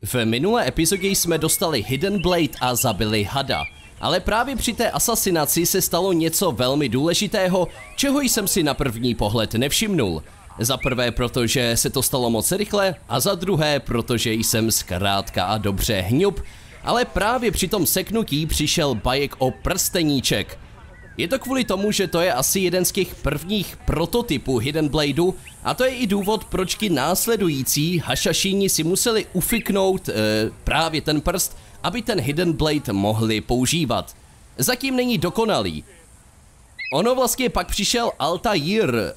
V minulé epizodě jsme dostali Hidden Blade a zabili hada. Ale právě při té asasinaci se stalo něco velmi důležitého, čeho jsem si na první pohled nevšimnul. Za prvé, protože se to stalo moc rychle, a za druhé, protože jsem zkrátka a dobře hňup, ale právě při tom seknutí přišel Bayek o prsteníček. Je to kvůli tomu, že to je asi jeden z těch prvních prototypů Hidden Bladeu a to je i důvod, proč ti následující hašašíni si museli ufiknout právě ten prst, aby ten Hidden Blade mohli používat. Zatím není dokonalý. Ono vlastně pak přišel Altair,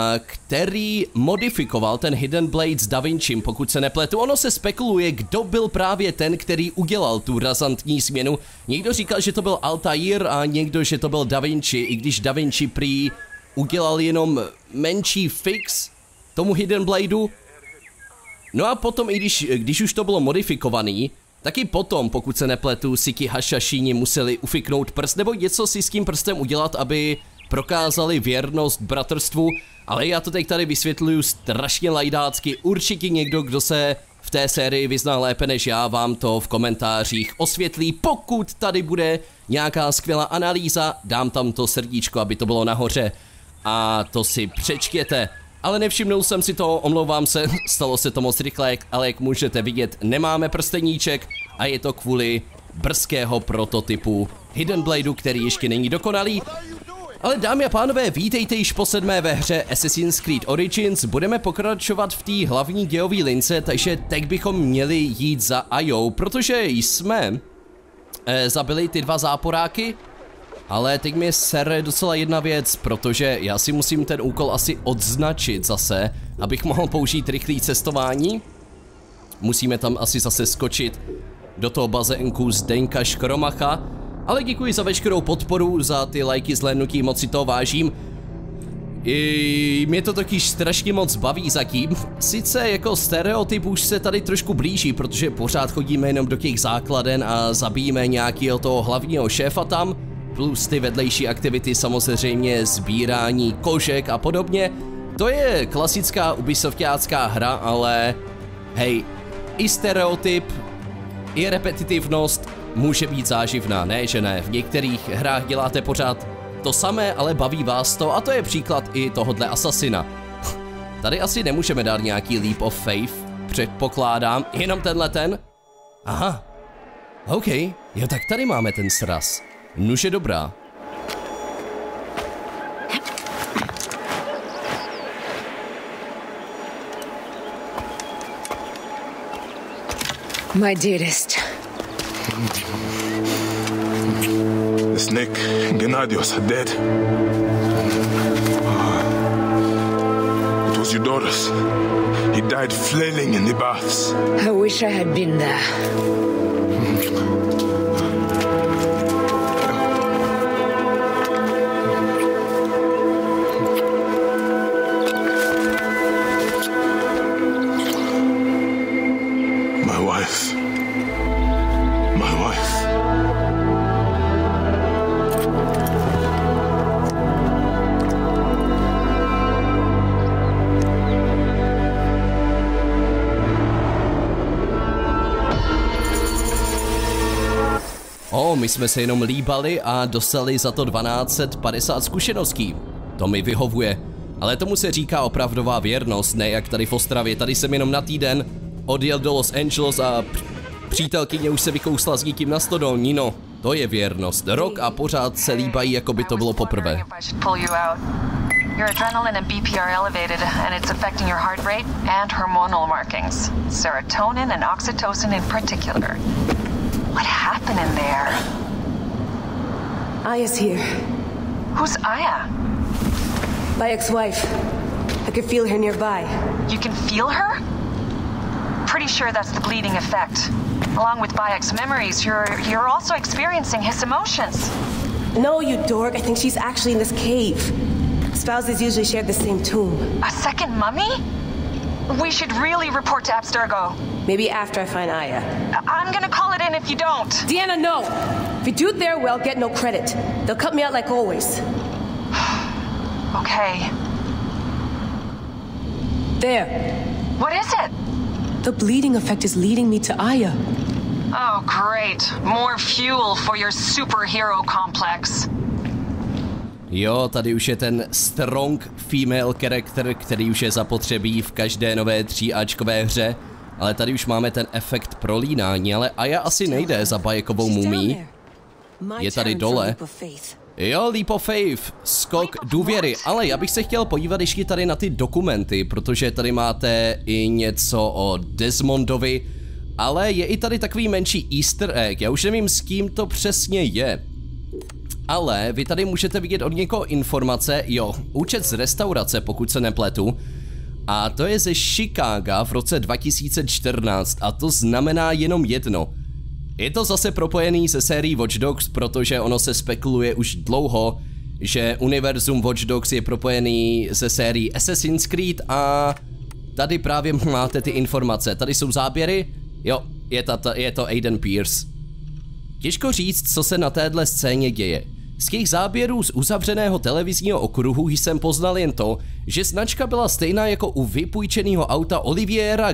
který modifikoval ten Hidden Blade s Da Vincim, pokud se nepletu. Ono se spekuluje, kdo byl právě ten, který udělal tu razantní změnu. Někdo říkal, že to byl Altair a někdo, že to byl Da Vinci, i když Da Vinci prý udělal jenom menší fix tomu Hidden Bladeu. No a potom, i když už to bylo modifikovaný, taky potom, pokud se nepletu, si ti hašašíni museli ufiknout prst nebo něco si s tím prstem udělat, aby prokázali věrnost bratrstvu, ale já to teď tady vysvětluju strašně lajdácky. Určitě někdo, kdo se v té sérii vyzná lépe než já, vám to v komentářích osvětlí. Pokud tady bude nějaká skvělá analýza, dám tam to srdíčko, aby to bylo nahoře a to si přečtěte. Ale nevšimnul jsem si toho, omlouvám se, stalo se to moc rychle, ale jak můžete vidět, nemáme prsteníček a je to kvůli brzkého prototypu Hidden Bladeu, který ještě není dokonalý. Ale dámy a pánové, vítejte již po 7. ve hře Assassin's Creed Origins, budeme pokračovat v té hlavní dějové lince, takže teď bychom měli jít za Ajou, protože jsme zabili ty dva záporáky. Ale teď mi sere docela jedna věc, protože já si musím ten úkol asi odznačit zase, abych mohl použít rychlé cestování. Musíme tam asi zase skočit do toho bazénku Zdeňka Škromacha. Ale děkuji za veškerou podporu, za ty lajky, zhlédnutí, moc si toho vážím. Mě to totiž strašně moc baví zatím. Sice jako stereotyp už se tady trošku blíží, protože pořád chodíme jenom do těch základen a zabijíme nějakého toho hlavního šéfa tam. Plus ty vedlejší aktivity, samozřejmě sbírání kožek a podobně. To je klasická ubisoftácká hra, ale hej, i stereotyp, i repetitivnost může být záživná, ne že ne. V některých hrách děláte pořád to samé, ale baví vás to a to je příklad i tohodle asasina. Tady asi nemůžeme dát nějaký leap of faith, předpokládám, jenom tenhle ten. Aha, OK, jo tak tady máme ten sraz. Nuže dobrá. My dearest. The snake, Gennadios, are dead. It was your daughter's. He died flailing in the baths. I wish I had been there. My jsme se jenom líbali a dostali za to 1250 zkušeností. To mi vyhovuje. Ale tomu se říká opravdová věrnost, ne jak tady v Ostravě. Tady jsem jenom na týden odjel do Los Angeles a přítelkyně už se vykousla s někým na stodolní, no. To je věrnost. Rok a pořád se líbají, jako by to bylo poprvé. Your adrenaline and BP are elevated, and it's affecting your heart rate and hormonal markings. Serotonin and oxytocin in particular. What happened in there? Aya's here. Who's Aya? My ex-wife. I could feel her nearby. You can feel her? Pretty sure that's the bleeding effect. Along with Bayek's memories, you're also experiencing his emotions. No, you dork. I think she's actually in this cave. Spouses usually share the same tomb. A second mummy? We should really report to Abstergo. Maybe after I find Aya. I'm gonna call it in if you don't. Deanna, no! If you do it there, well, get no credit. They'll cut me out like always. Okay. There. What is it? The bleeding effect is leading me to Aya. Oh, great. More fuel for your superhero complex. Jo, tady už je ten strong female character, který už je zapotřebí v každé nové 3Ačkové hře. Ale tady už máme ten efekt prolínání, ale Aya asi nejde za bajekovou mumí. Je tady dole. Jo, Leap of Faith, skok důvěry, ale já bych se chtěl podívat ještě tady na ty dokumenty, protože tady máte i něco o Desmondovi, ale je i tady takový menší easter egg, já už nevím, s kým to přesně je. Ale vy tady můžete vidět od někoho informace, jo, účet z restaurace, pokud se nepletu, a to je ze Chicaga v roce 2014 a to znamená jenom jedno. Je to zase propojený se sérií Watch Dogs, protože ono se spekuluje už dlouho, že univerzum Watch Dogs je propojený se sérií Assassin's Creed a tady právě máte ty informace. Tady jsou záběry, jo, je to Aiden Pierce. Těžko říct, co se na téhle scéně děje. Z těch záběrů z uzavřeného televizního okruhu jsem poznal jen to, že značka byla stejná jako u vypůjčeného auta Oliviera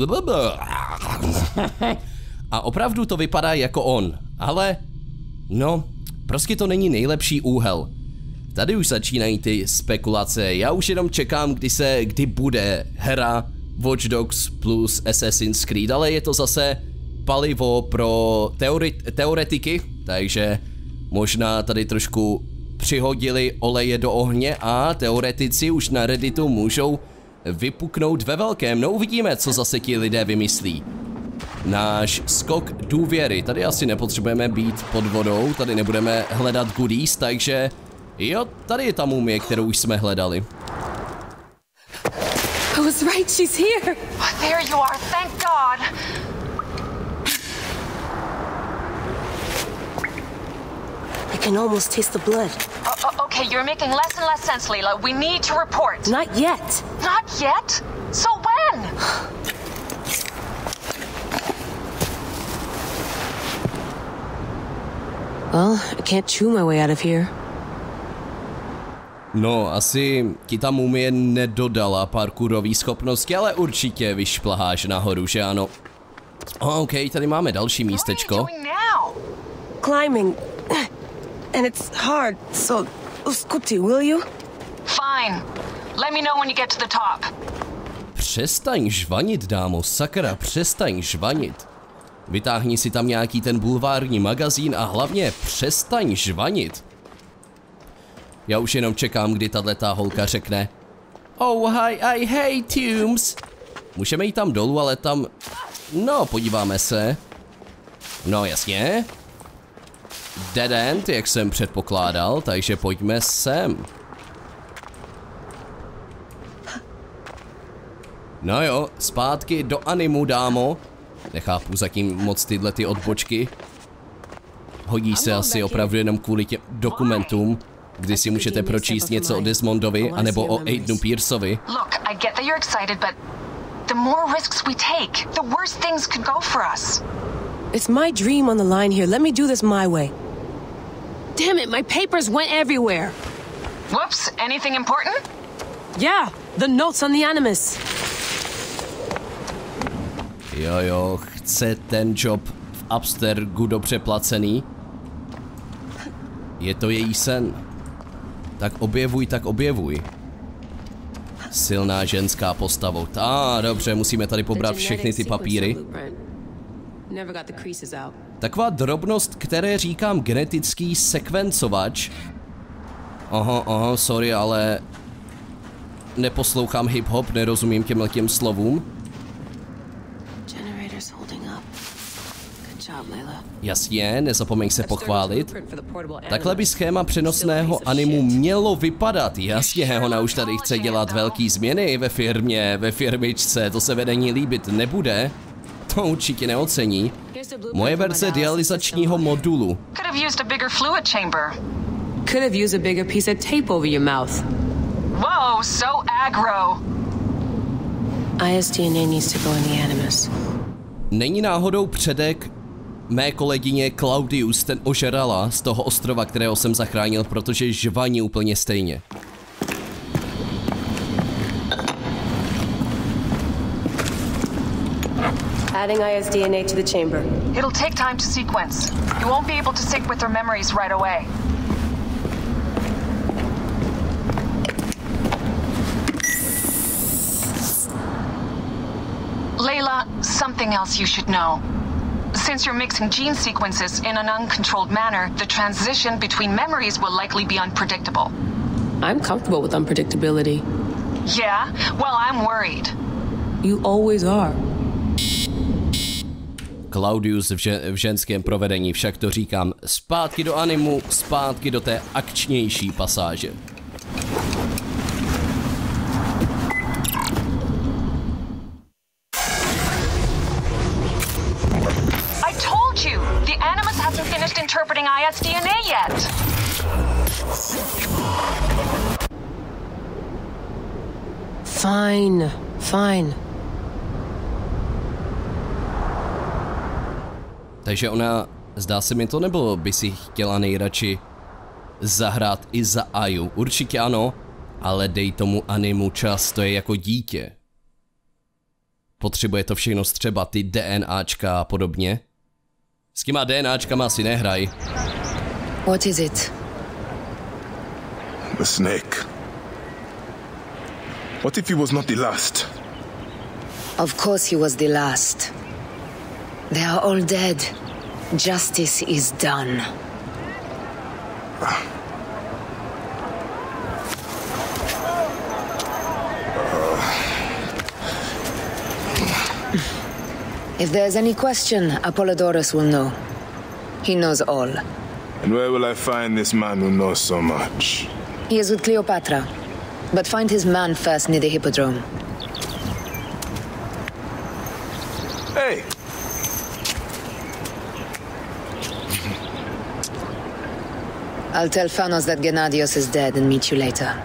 a opravdu to vypadá jako on, ale no, prostě to není nejlepší úhel. Tady už začínají ty spekulace, já už jenom čekám, kdy bude hra Watch Dogs plus Assassin's Creed, ale je to zase palivo pro teoretiky, takže možná tady trošku přihodili oleje do ohně a teoretici už na Redditu můžou vypuknout ve velkém. No uvidíme, co zase ti lidé vymyslí. Náš skok důvěry, tady asi nepotřebujeme být pod vodou, tady nebudeme hledat goodies, takže jo, tady je ta mumie, kterou už jsme hledali. I was right, she's here. There you are, thank God. I can almost taste the blood. Okay, you're making less and less sense, Leela. We need to report. Not yet. Not yet? So when? Well, I can't chew my way out of here. No, asi ti ta mumie nedodala parkourový schopnosti, ale určitě vyšplháš nahoru, že ano? OK, tady máme další místečko. Climbing. And it's hard, so scoopty, will you? Fine. Let me know when you get to the top. Přestaň žvanit, dámo, sakra, přestaň žvanit. Vytáhni si tam nějaký ten bulvární magazín a hlavně přestaň žvanit. Já už jenom čekám, kdy tato holka řekne Oh hi, I hate Tombs. Můžeme jít tam dolů, ale tam... No, podíváme se. No, jasně. Dead end, jak jsem předpokládal, takže pojďme sem. No jo, zpátky do animu, dámo. Nechápu zatím moc tyhle ty odbočky. Hodí se asi opravdu jenom kvůli těm dokumentům, kdy si můžete pročíst něco o Desmondovi, anebo o Aidenu Pierceovi. Look, I get that you're excited, but the more risks we take, the worse things could go for us. It's my dream on the line here. Let me do this my way. Damn it, my papers went everywhere. Whoops, anything important? Yeah, the notes on the Animus. Jo, chce ten job v Abstergu dobře placený. Je to její sen. Tak objevuj. Silná ženská postava. Dobře, musíme tady pobrat všechny ty papíry. Taková drobnost, které říkám genetický sekvencovač. Aha, sorry, ale neposlouchám hip-hop, nerozumím těm slovům. Jasně, nezapomeň se pochválit. Takhle by schéma přenosného animu mělo vypadat. Jasně, ona už tady chce dělat velký změny ve firmičce, to se vedení líbit nebude. To určitě neocení. Moje verze dialyzačního modulu. Could have used a bigger piece of tape over your mouth. Whoa, so aggro. Aya's DNA needs to go in the Animus. Není náhodou předek mé kolegyně Claudius ten ožrala z toho ostrova, kterého jsem zachránil, protože žvaní úplně stejně. Adding IS DNA to the chamber. It'll take time to sequence. You won't be able to sync with her memories right away. Layla, something else you should know. Since you're mixing gene sequences in an uncontrolled manner, the transition between memories will likely be unpredictable. I'm comfortable with unpredictability. Yeah? Well, I'm worried. You always are. Claudius v ženském provedení, však to říkám. Zpátky do animu, zpátky do té akčnější pasáže. The Animus hasn't finished interpreting IS DNA yet. Fine, fine. Takže ona, zdá se mi to, nebo by si chtěla nejradši zahrát i za Aju? Určitě ano, ale dej tomu animu čas, to je jako dítě. Potřebuje to všechno střebat, ty DNAčka a podobně. S těma DNAčkama si nehraj. What is it? The snake. What if he was not the last? Of course he was the last. They are all dead. Justice is done. If there's any question, Apollodorus will know. He knows all. And where will I find this man who knows so much? He is with Cleopatra. But find his man first near the Hippodrome. Hey! I'll tell Phanos that Gennadios is dead and meet you later.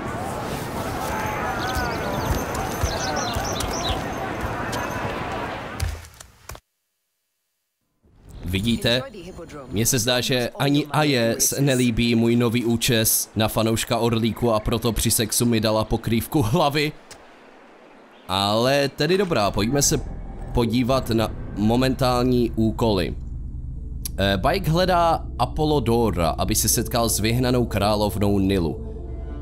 Vidíte? Mně se zdá, že ani Aje se nelíbí můj nový účes na fanouška Orlíku a proto při sexu mi dala pokrývku hlavy. Ale tedy dobrá, pojďme se podívat na momentální úkoly. Bajk hledá Apollodora, aby se setkal s vyhnanou královnou Nilu.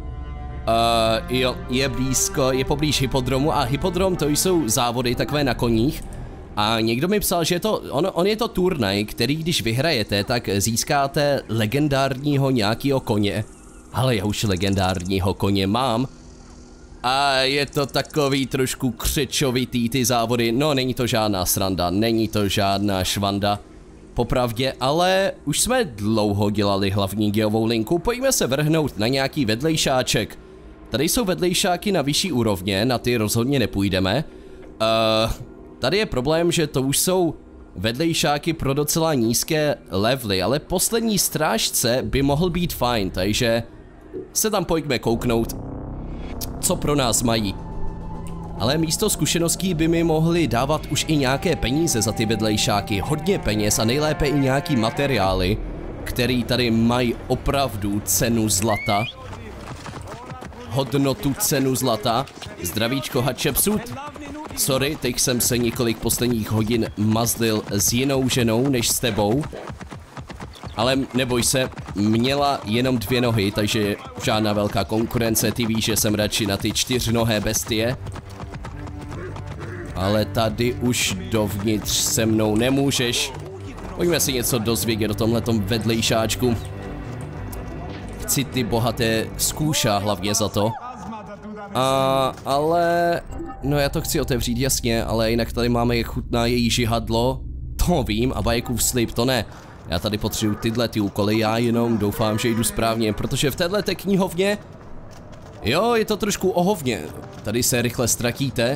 Je blízko, je poblíž Hippodromu a Hippodrom to jsou závody takové na koních. A někdo mi psal, že on je to turnaj, který když vyhrajete, tak získáte legendárního nějakého koně. Ale já už legendárního koně mám. A je to takový trošku křečovitý ty závody. No, není to žádná sranda, není to žádná švanda. Popravdě, ale už jsme dlouho dělali hlavní geovou linku, pojďme se vrhnout na nějaký vedlejšáček. Tady jsou vedlejšáky na vyšší úrovně, na ty rozhodně nepůjdeme. Tady je problém, že to už jsou vedlejšáky pro docela nízké levely, ale poslední strážce by mohl být fajn, takže se tam pojďme kouknout, co pro nás mají. Ale místo zkušeností by mi mohli dávat už i nějaké peníze za ty vedlejšáky, hodně peněz a nejlépe i nějaký materiály, který tady mají opravdu cenu zlata. Hodnotu cenu zlata. Zdravíčko Hatshepsut. Sorry, teď jsem se několik posledních hodin mazlil s jinou ženou než s tebou. Ale neboj se, měla jenom 2 nohy, takže žádná velká konkurence, ty víš, že jsem radši na ty 4nohé bestie. Ale tady už dovnitř se mnou nemůžeš. Pojďme si něco dozvědět o tomhletom vedlejšáčku. Chci ty bohaté skůša hlavně za to. Ale... No já to chci otevřít, jasně, ale jinak tady máme, jak chutná její žihadlo. To vím, a Bajekův slib, to ne. Já tady potřebuji tyhle ty úkoly, já jenom doufám, že jdu správně, protože v této knihovně... Jo, je to trošku ohovně. Tady se rychle ztratíte.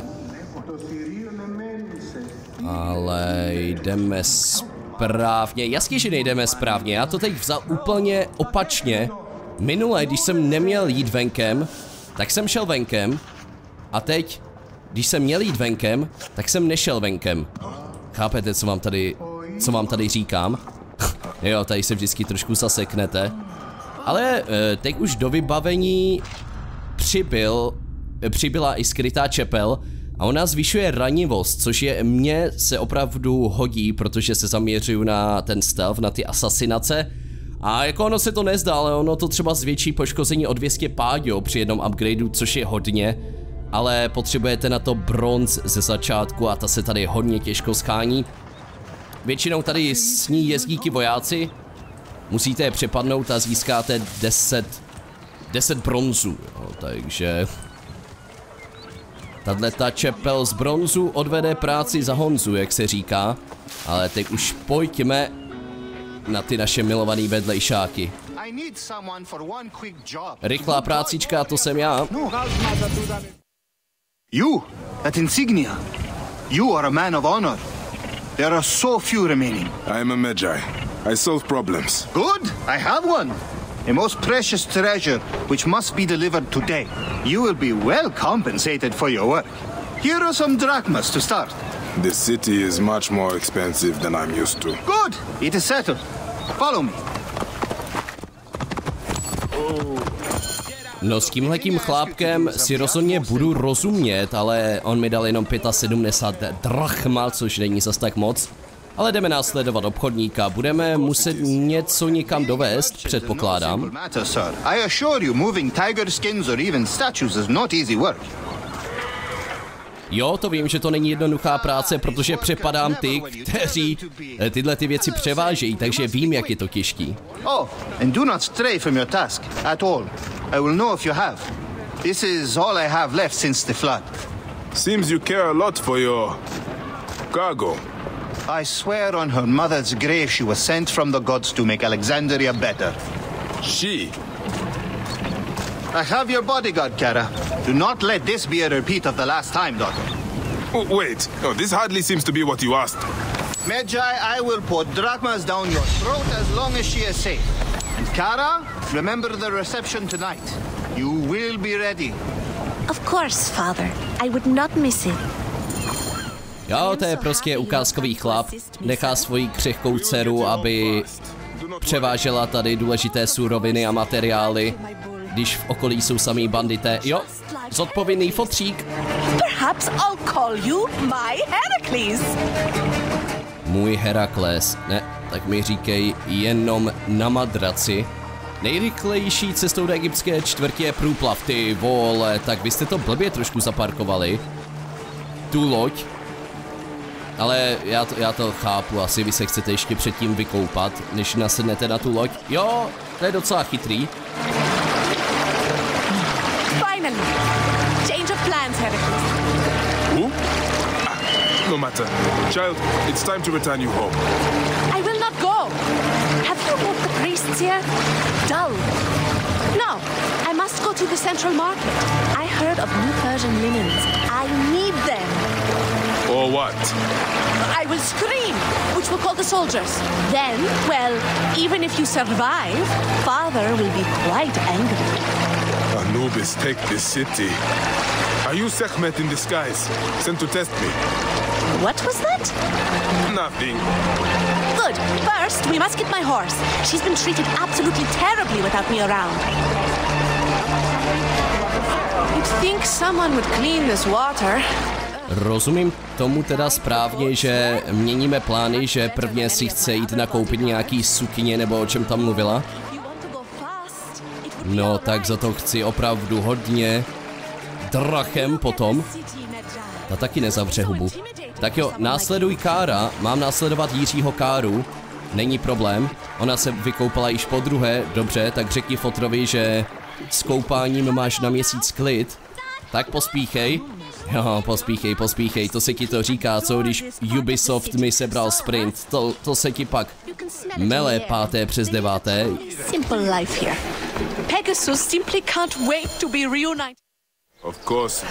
Ale jdeme správně. Jasně, že nejdeme správně, já to teď vzal úplně opačně. Minule, když jsem neměl jít venkem, tak jsem šel venkem. A teď, když jsem měl jít venkem, tak jsem nešel venkem. Chápete, co vám tady říkám? Jo, tady se vždycky trošku zaseknete. Ale teď už do vybavení přibyla i skrytá čepel. A ona zvyšuje ranivost, což je mně se opravdu hodí, protože se zaměřuju na ten stealth, na ty asasinace. A jako ono se to nezdá, ale ono to třeba zvětší poškození o 200 páďo při jednom upgradeu, což je hodně. Ale potřebujete na to bronz ze začátku a ta se tady hodně těžko schání. Většinou tady s ní jezdí ti vojáci. Musíte je přepadnout a získáte 10 bronzů, jo, takže... Tato čepel z bronzu odvede práci za Honzu, jak se říká. Ale teď už pojďme na ty naše milovaný vedlejšáky. Rychlá prácička, to jsem já. You, at Insignia. You are a man of honor. There are so few remaining. I am a Magi. I solve problems. Good, I have one. A most precious treasure, which must be delivered today. You will be well compensated for your work. Here are some drachmas to start. The city is much more expensive than I'm used to. Good, it is settled. Follow me. No s tímhletím chlápkem si rozhodně budu rozumět, ale on mi dal jenom 75 drachma, což není zas tak moc. Ale jdeme následovat obchodníka, budeme muset něco někam dovést, předpokládám. Jo, to vím, že to není jednoduchá práce, protože přepadám ty, kteří tyhle ty věci převážejí, takže vím, jak je to těžký. Oh, and do not stray from your task at all. I will know if you have. This is all I have left since the flood. Seems you care a lot for your cargo. I swear on her mother's grave she was sent from the gods to make Alexandria better. She? I have your bodyguard, Kara. Do not let this be a repeat of the last time, daughter. Oh, wait. Oh, this hardly seems to be what you asked. Magi, I will pour drachmas down your throat as long as she is safe. And Kara, remember the reception tonight. You will be ready. Of course, father. I would not miss it. Jo, to je prostě ukázkový chlap. Nechá svoji křehkou dceru, aby převážela tady důležité suroviny a materiály, když v okolí jsou samý bandité. Jo, zodpovědný fotřík. Perhaps I'll call you my Heracles. Můj Herakles. Ne, tak mi říkej jenom na madraci. Nejrychlejší cestou do egyptské čtvrtě je průplav, ty vole, tak vy jste to blbě trošku zaparkovali. Tu loď. Ale já to chápu, asi vy se chcete ještě předtím vykoupat, než nasednete na tu loď. Jo, to je docela chytrý. Finally, change of plans, Heracles. Who? No matter. Child, it's time to return you home. I will not go. Have you moved the priests here? Dull. No, I must go to the central market. I heard of new Persian linens. I need them. Or what? I will scream, which will call the soldiers. Then, well, even if you survive, father will be quite angry. Anubis, take this city. Are you Sekhmet in disguise, sent to test me? What was that? Nothing. Good. First, we must get my horse. She's been treated absolutely terribly without me around. You'd think someone would clean this water. Rozumím tomu teda správně, že měníme plány, že prvně si chce jít nakoupit nějaký sukně, nebo o čem tam mluvila? No, tak za to chci opravdu hodně drachem potom. Ta taky nezavře hubu. Tak jo, následuj Kára, mám následovat Jiřího Káru. Není problém, ona se vykoupala již podruhé, dobře, tak řekni fotrovi, že s koupáním máš na měsíc klid. Tak pospíchej. Jo, pospíchej, to se ti to říká, co když Ubisoft mi sebral sprint, to se ti pak mele 5. přes 9. Simple life here. Pegasus simply can't wait to be reunited. Of course.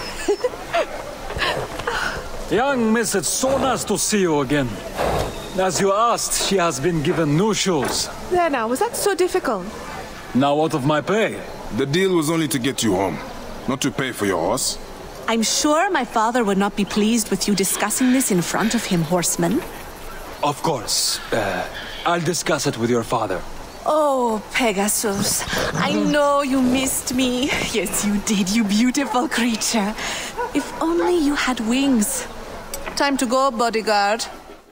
Young miss, it's so nice to see you again. As you asked, she has been given new shoes. There now, was that so difficult? Now out of my pay. The deal was only to get you home, not to pay for your horse. I'm sure my father would not be pleased with you discussing this in front of him, horseman. Of course. I'll discuss it with your father. Oh, Pegasus, I know you missed me. Yes, you did, you beautiful creature. If only you had wings. Time to go, bodyguard.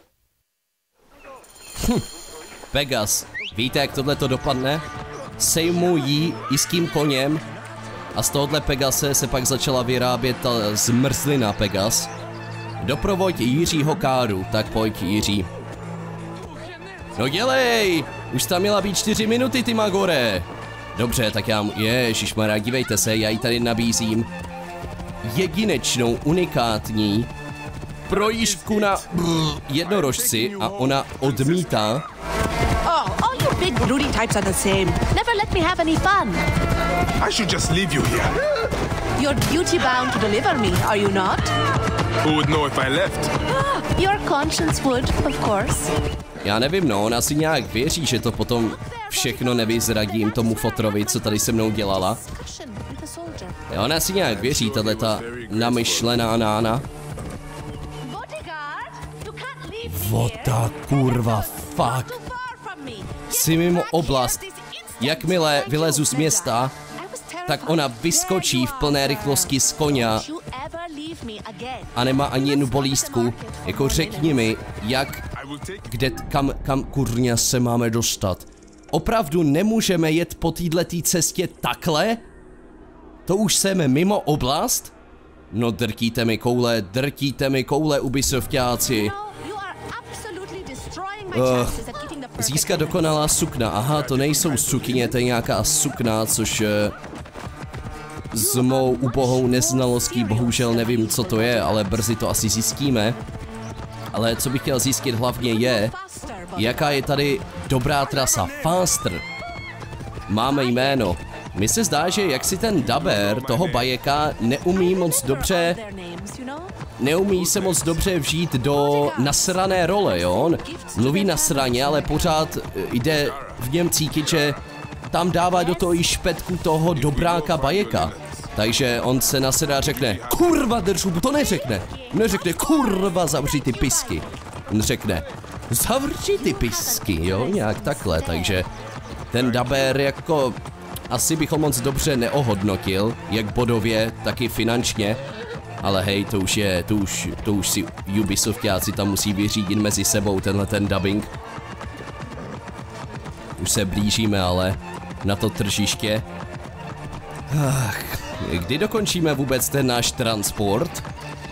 Pegas. Víte, jak tohle to dopadne? Sejmu jí i s tím koněm a z tohohle Pegase se pak začala vyrábět ta zmrzlina Pegas. Doprovoď Jiřího Káru, tak pojď Jiří. No dělej! Už tam měla být 4 minuty, ty Magore. Dobře, tak já ježišmarja, dívejte se, já jí tady nabízím jedinečnou, unikátní projížďku na jednorožci a ona odmítá. Oh, all you big broody types are the same. Never let me have any fun. I should just leave you here. You're duty bound to deliver me, are you not? Who would know if I left? Your conscience would, of course. Já nevím, no, ona si nějak věří, že to potom všechno nevyzradím tomu fotrovi, co tady se mnou dělala. Ona si nějak věří, tato namyšlená nána. Vota kurva, fuck. Jsi mimo oblast. Jakmile vylezu z města, tak ona vyskočí v plné rychlosti z koně a nemá ani jednu bolístku. Jako řekni mi, jak, kde, kam kurňa se máme dostat. Opravdu nemůžeme jet po této cestě takhle? To už jsme mimo oblast? No drtíte mi koule, Ubisoftáci. Získat dokonalá sukna. Aha, to nejsou sukyně, to je nějaká sukna, což s mou ubohou neznalostí bohužel nevím, co to je, ale brzy to asi zjistíme. Ale co bych chtěl zjistit hlavně je, jaká je tady dobrá trasa. Faster. Máme jméno. Mně se zdá, že jak si ten daber toho Bayeka neumí se moc dobře vžít do nasrané role, jo? On mluví nasraně, ale pořád jde v něm cítit, že tam dává do toho i špetku toho dobráka Bayeka. Takže on se nasedá a řekne, kurva držu, to neřekne. Neřekne, kurva zavři ty pisky. On řekne, zavři ty pisky, jo, nějak takhle, takže ten daber jako asi bych ho moc dobře neohodnotil, jak bodově, tak i finančně. Ale hej, to už si Ubisoftáci tam musí vyřídit mezi sebou tenhle ten dubbing. Už se blížíme ale na to tržiště. Ach, kdy dokončíme vůbec ten náš transport?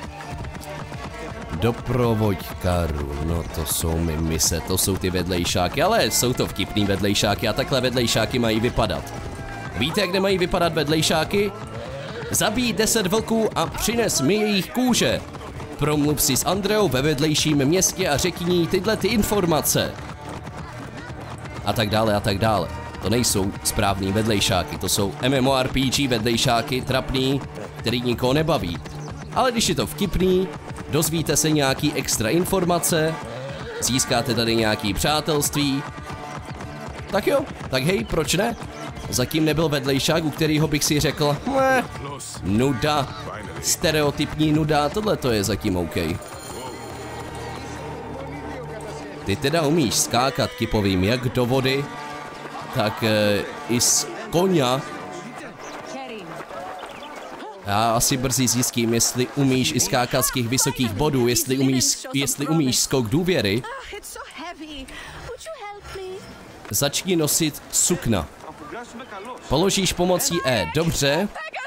Doprovoď Karu, no to jsou mi mise, to jsou ty vedlejšáky, ale jsou to vtipný vedlejšáky a takhle vedlejšáky mají vypadat. Víte, jak nemají vypadat vedlejšáky? Zabij 10 vlků a přines mi jejich kůže. Promluv si s Andreou ve vedlejším městě a řekni jí tyhle ty informace. A tak dále a tak dále. To nejsou správný vedlejšáky, to jsou MMORPG vedlejšáky, trapný, který nikoho nebaví. Ale když je to vtipný, dozvíte se nějaký extra informace, získáte tady nějaký přátelství. Tak jo, tak hej, proč ne? Zatím nebyl vedlejšák, u kterého bych si řekl, nuda, stereotypní nuda, tohle to je zatím OK. Ty teda umíš skákat kipovým jak do vody, tak i z koně. Já asi brzy zjistím, jestli umíš i skákat z těch vysokých bodů, jestli umíš skok důvěry. Začni nosit sukna. Položíš pomocí E, dobře.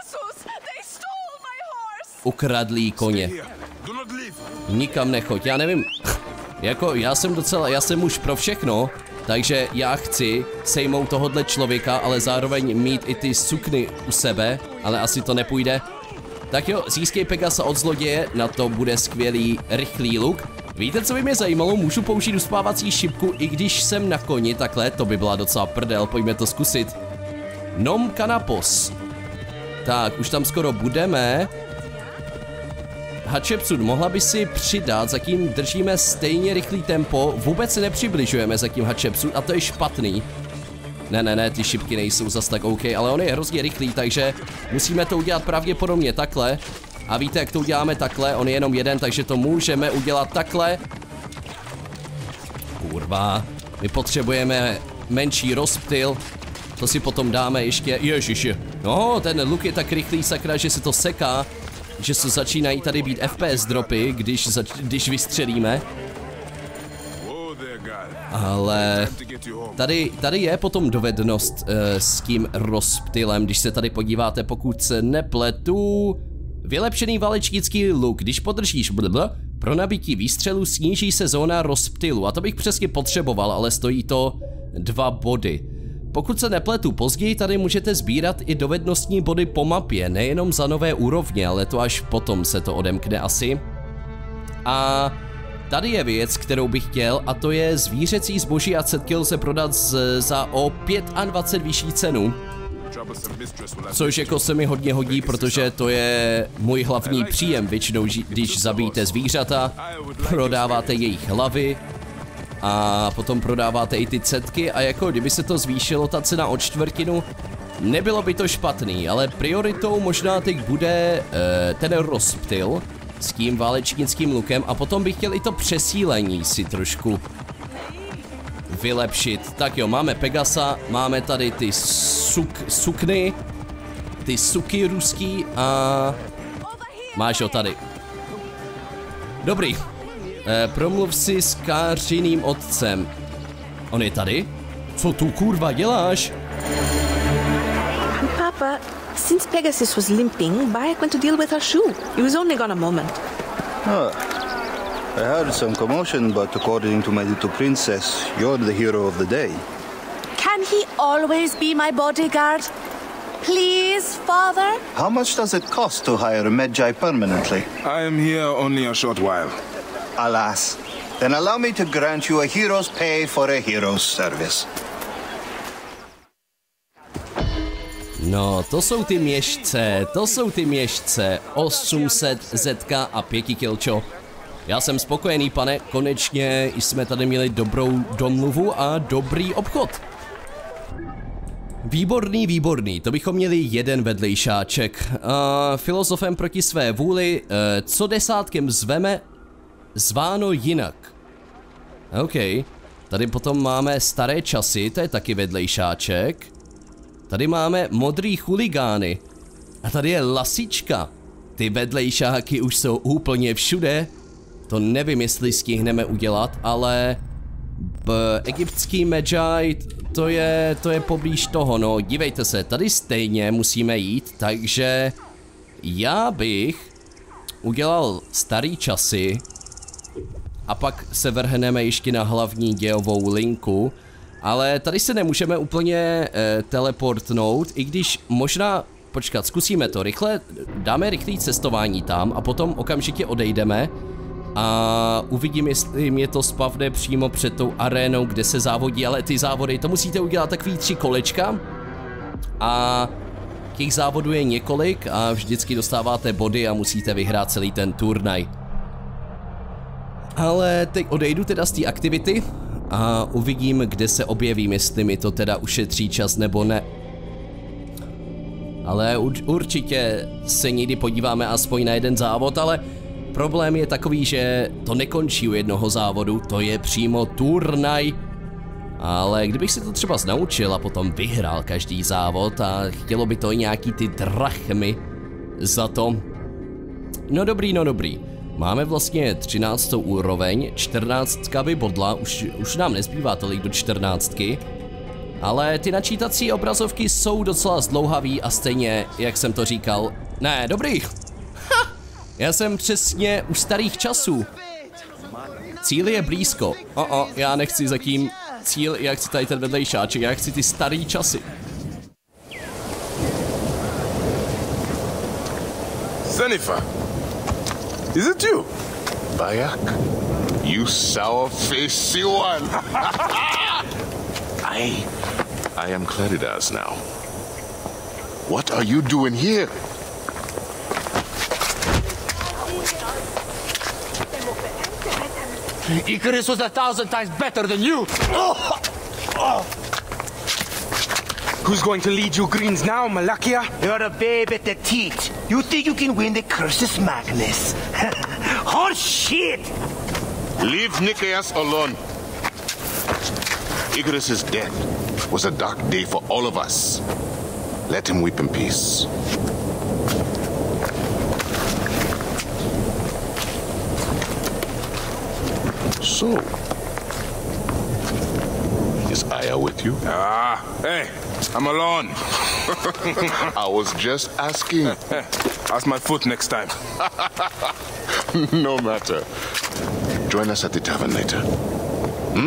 Ukradlý koně. Nikam nechoď, já nevím. Jako já jsem už pro všechno, takže já chci sejmout tohodle člověka, ale zároveň mít i ty sukny u sebe, ale asi to nepůjde. Tak jo, získej Pegasa od zloděje, na to bude skvělý rychlý luk. Víte, co by mě zajímalo? Můžu použít uspávací šipku, i když jsem na koni, takhle, to by byla docela prdel, pojďme to zkusit. Nom Kanapos. Tak, už tam skoro budeme. Hatshepsut, mohla by si přidat, zatím držíme stejně rychlý tempo, vůbec se nepřibližujeme zatím Hatshepsut a to je špatný. Ne, ty šipky nejsou zas tak OK, ale on je hrozně rychlý, takže musíme to udělat pravděpodobně takhle. A víte, jak to uděláme takhle, on je jenom jeden, takže to můžeme udělat takhle. Kurva, my potřebujeme menší rozptyl, to si potom dáme ještě, ježiši. No, ten luk je tak rychlý, sakra, že se to seká že se začínají tady být FPS dropy, když vystřelíme. Ale tady je potom dovednost s tím rozptylem, když se tady podíváte, pokud se nepletu. Vylepšený válečnický luk, když podržíš pro nabití výstřelu sníží se zóna rozptylu a to bych přesně potřeboval, ale stojí to 2 body. Pokud se nepletu, později tady můžete sbírat i dovednostní body po mapě, nejenom za nové úrovně, ale to až potom se to odemkne asi. A tady je věc, kterou bych chtěl, a to je zvířecí zboží a setky lze prodat za o 25 vyšší cenu. Což jako se mi hodně hodí, protože to je můj hlavní příjem. Většinou, když zabíjíte zvířata, prodáváte jejich hlavy a potom prodáváte i ty cetky a jako kdyby se to zvýšilo ta cena o 1/4, nebylo by to špatný, ale prioritou možná teď bude ten rozptyl s tím válečnickým lukem a potom bych chtěl i to přesílení si trošku vylepšit. Tak jo, máme Pegasa, máme tady ty sukny, ty suky ruský a máš ho tady. Dobrý. Promluv si s Kářiným otcem. On je tady? Co tu kurva děláš? Papa, since Pegasus was limping, Bayek went to deal with her shoe. He was only gone a moment. I heard some commotion, but according to my little princess, you're the hero of the day. Can he always be my bodyguard? Please, Father? How much does it cost to hire a Medjay permanently? I am here only a short while. Alas. Then allow me to grant you a hero's pay for a hero's service. No, to jsou ty měšce, 800 ZK a 5 kilčo. Já jsem spokojený, pane, konečně jsme tady měli dobrou domluvu a dobrý obchod. Výborný, to bychom měli jeden vedlejšáček. Filozofem proti své vůli, co desátkem zveme, zváno jinak. OK, tady potom máme staré časy, to je taky vedlejšáček. Tady máme modrý chuligány. A tady je lasička. Ty vedlejšáky už jsou úplně všude. To nevím, jestli stihneme udělat, ale egyptský Medjay, to je poblíž toho, no dívejte se, tady stejně musíme jít, takže já bych udělal starý časy a pak se vrhneme ještě na hlavní dějovou linku, ale tady se nemůžeme úplně teleportnout, i když možná, počkat, zkusíme to rychle, dáme rychlé cestování tam a potom okamžitě odejdeme a uvidím, jestli mě to spavne přímo před tou arénou, kde se závodí, ale ty závody, to musíte udělat takový 3 kolečka a těch závodů je několik a vždycky dostáváte body a musíte vyhrát celý ten turnaj. Ale teď odejdu teda z té aktivity a uvidím, kde se objevím, jestli mi to teda ušetří čas nebo ne. Ale určitě se někdy podíváme aspoň na jeden závod, ale problém je takový, že to nekončí u jednoho závodu, to je přímo turnaj. Ale kdybych si to třeba naučil a potom vyhrál každý závod a chtělo by to i nějaký ty drachmy za to. No dobrý. Máme vlastně 13. úroveň, 14 by bodla, už nám nezbývá tolik do 14. Ale ty načítací obrazovky jsou docela zdlouhavý a stejně, jak jsem to říkal, ne, dobrý. Já jsem přesně u starých časů. Cíl je blízko. Já nechci zatím cíl, já chci tady ten vedlejšáček, já chci ty starý časy. Zenifa, is it you? Bayek, you sour-faced one. I am Claridas now. What are you doing here? Icarus was 1,000 times better than you! Who's going to lead you Greens now, Malakia? You're a babe at the teat. You think you can win the Cursus Magnus? Horse shit! Leave Nicaeus alone. Icarus's death was a dark day for all of us. Let him weep in peace. So, is Aya with you? Hey, I'm alone. I was just asking. Ask my foot next time. No matter. Join us at the tavern later. Hmm?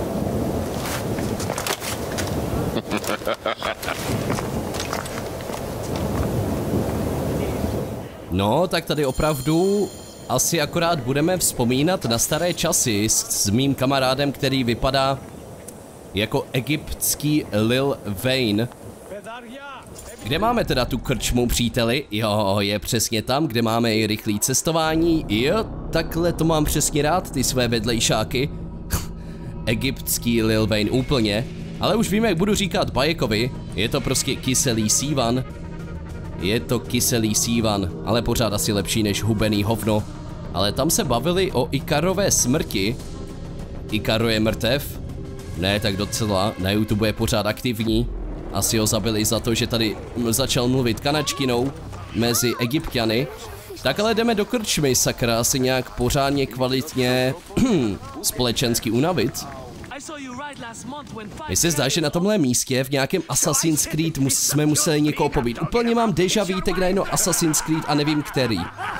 No, tak tady opravdu asi akorát budeme vzpomínat na staré časy s mým kamarádem, který vypadá jako egyptský Lil Wayne. Kde máme teda tu krčmu, příteli? Jo, je přesně tam, kde máme i rychlé cestování. Jo, takhle to mám přesně rád, ty své vedlejšáky. Egyptský Lil Wayne úplně. Ale už vím, jak budu říkat Bajekovi. Je to prostě kyselý sívan. Je to kyselý sívan, ale pořád asi lepší než hubený hovno. Ale tam se bavili o Ikarové smrti. Ikaro je mrtev? Ne, tak docela, na YouTube je pořád aktivní. Asi ho zabili za to, že tady začal mluvit kanačtinou mezi Egypťany. Tak ale jdeme do krčmy, sakra, asi nějak pořádně kvalitně společensky unavit. Mně se zdá, že na tomhle místě v nějakém Assassin's Creed jsme museli někoho pobít. Úplně mám déjà vu, tak najednou Assassin's Creed a nevím který.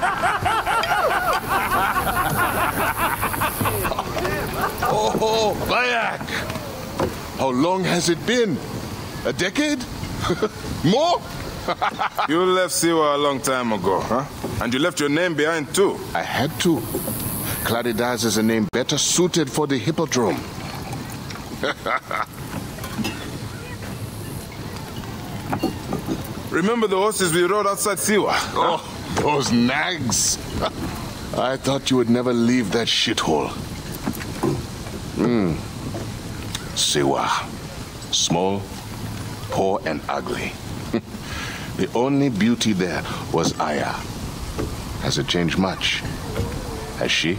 Oh, Bayek! How long has it been? A decade? More? You left Siwa a long time ago, huh? And you left your name behind too. I had to. Claridaz is a name better suited for the Hippodrome. Remember the horses we rode outside Siwa? Oh, those nags. I thought you would never leave that shithole. Siwa. Small, poor and ugly. The only beauty there was Aya. Has it changed much? Has she?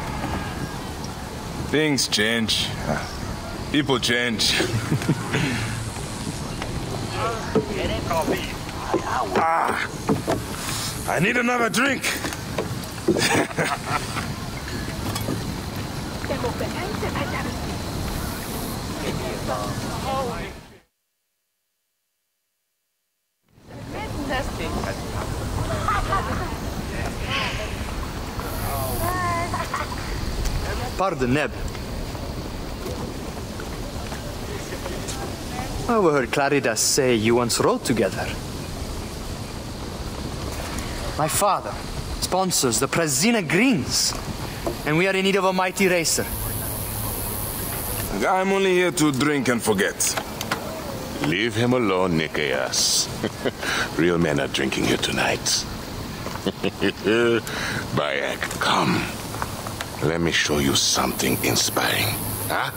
Things change. People change. I need another drink. Pardon, Neb. I overheard Claridas say you once rode together. My father sponsors the Prezina Greens, and we are in need of a mighty racer. I'm only here to drink and forget. Leave him alone, Nikias. Real men are drinking here tonight. Bayek, come. Let me show you something inspiring. Huh?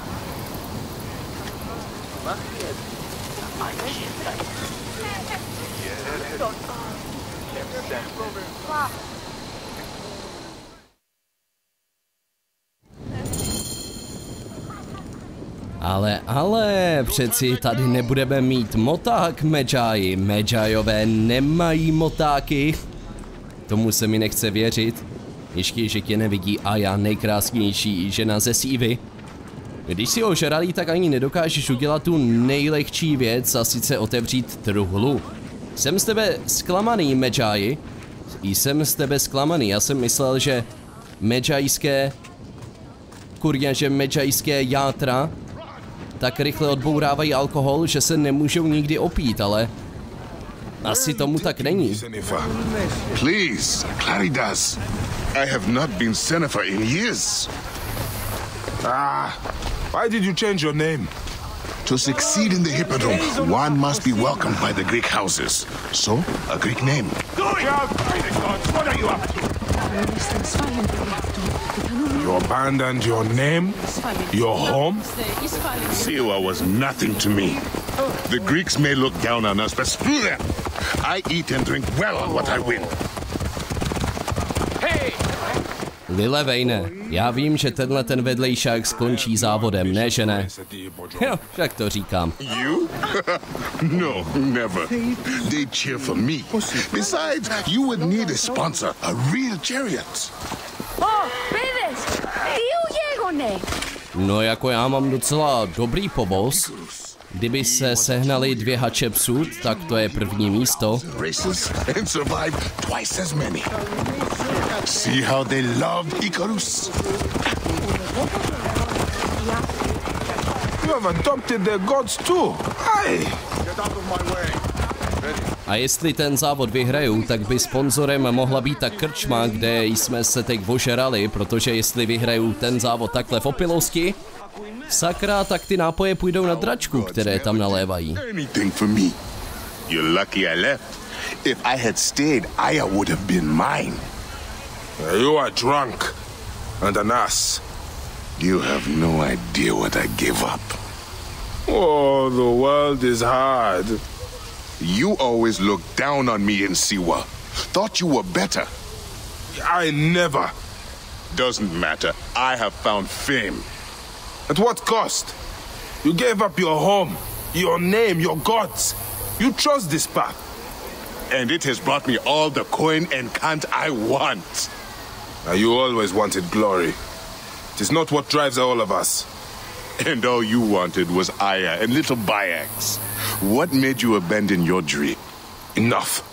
Ale, přeci tady nebudeme mít moták, Medžaji. Medžajové nemají motáky. Tomu se mi nechce věřit. Ještě, že tě nevidí Aya, nejkrásnější žena ze Sívy. Když si ožralý, tak ani nedokážeš udělat tu nejlehčí věc, a sice otevřít truhlu. Jsem z tebe zklamaný, Medžaji. Jsem z tebe zklamaný, já jsem myslel, že medžajské... Kurňa, že medžajské játra tak rychle odbourávají alkohol, že se nemůžou nikdy opít, ale... asi tomu tak není. Please, Claridas. I have not been Senefa in years. Why did you change your name? To succeed in the Hippodrome, one must be welcomed by the Greek houses. So, a Greek name. What are you up to? You abandoned your name? Your home? Siwa was nothing to me. The Greeks may look down on us, but screw them. I eat and drink well on what I win. Lil Wayne, já vím, že tenhle ten vedlejšák skončí závodem, ne že ne? Jo, však to říkám. You? No, never. They cheer for me. Besides, you would need a sponsor, a real chariot. Oh, ¿ves? Tío llego, No jako já mám docela dobrý povoz. Kdyby se sehnali 2 Hatshepsut, tak to je první místo. See how they loved Icarus? You have adopted their gods too. Aye. A jestli ten závod vyhraju, tak by sponzorem mohla být ta krčma, kde jsme se teď ožerali, protože jestli vyhraju ten závod takhle v opilosti, sakra, tak ty nápoje půjdou na dračku, které tam nalévají. Anything for me. You're lucky I left. If I had stayed, Aya would have been mine. You are drunk and an ass. You have no idea what I gave up. Oh, the world is hard. You always looked down on me in Siwa. Thought you were better. I never. Doesn't matter. I have found fame. At what cost? You gave up your home, your name, your gods. You chose this path. And it has brought me all the coin and cant I want. Now you always wanted glory. It is not what drives all of us. And all you wanted was Aya and little Bayax. What made you abandon your dream? Enough.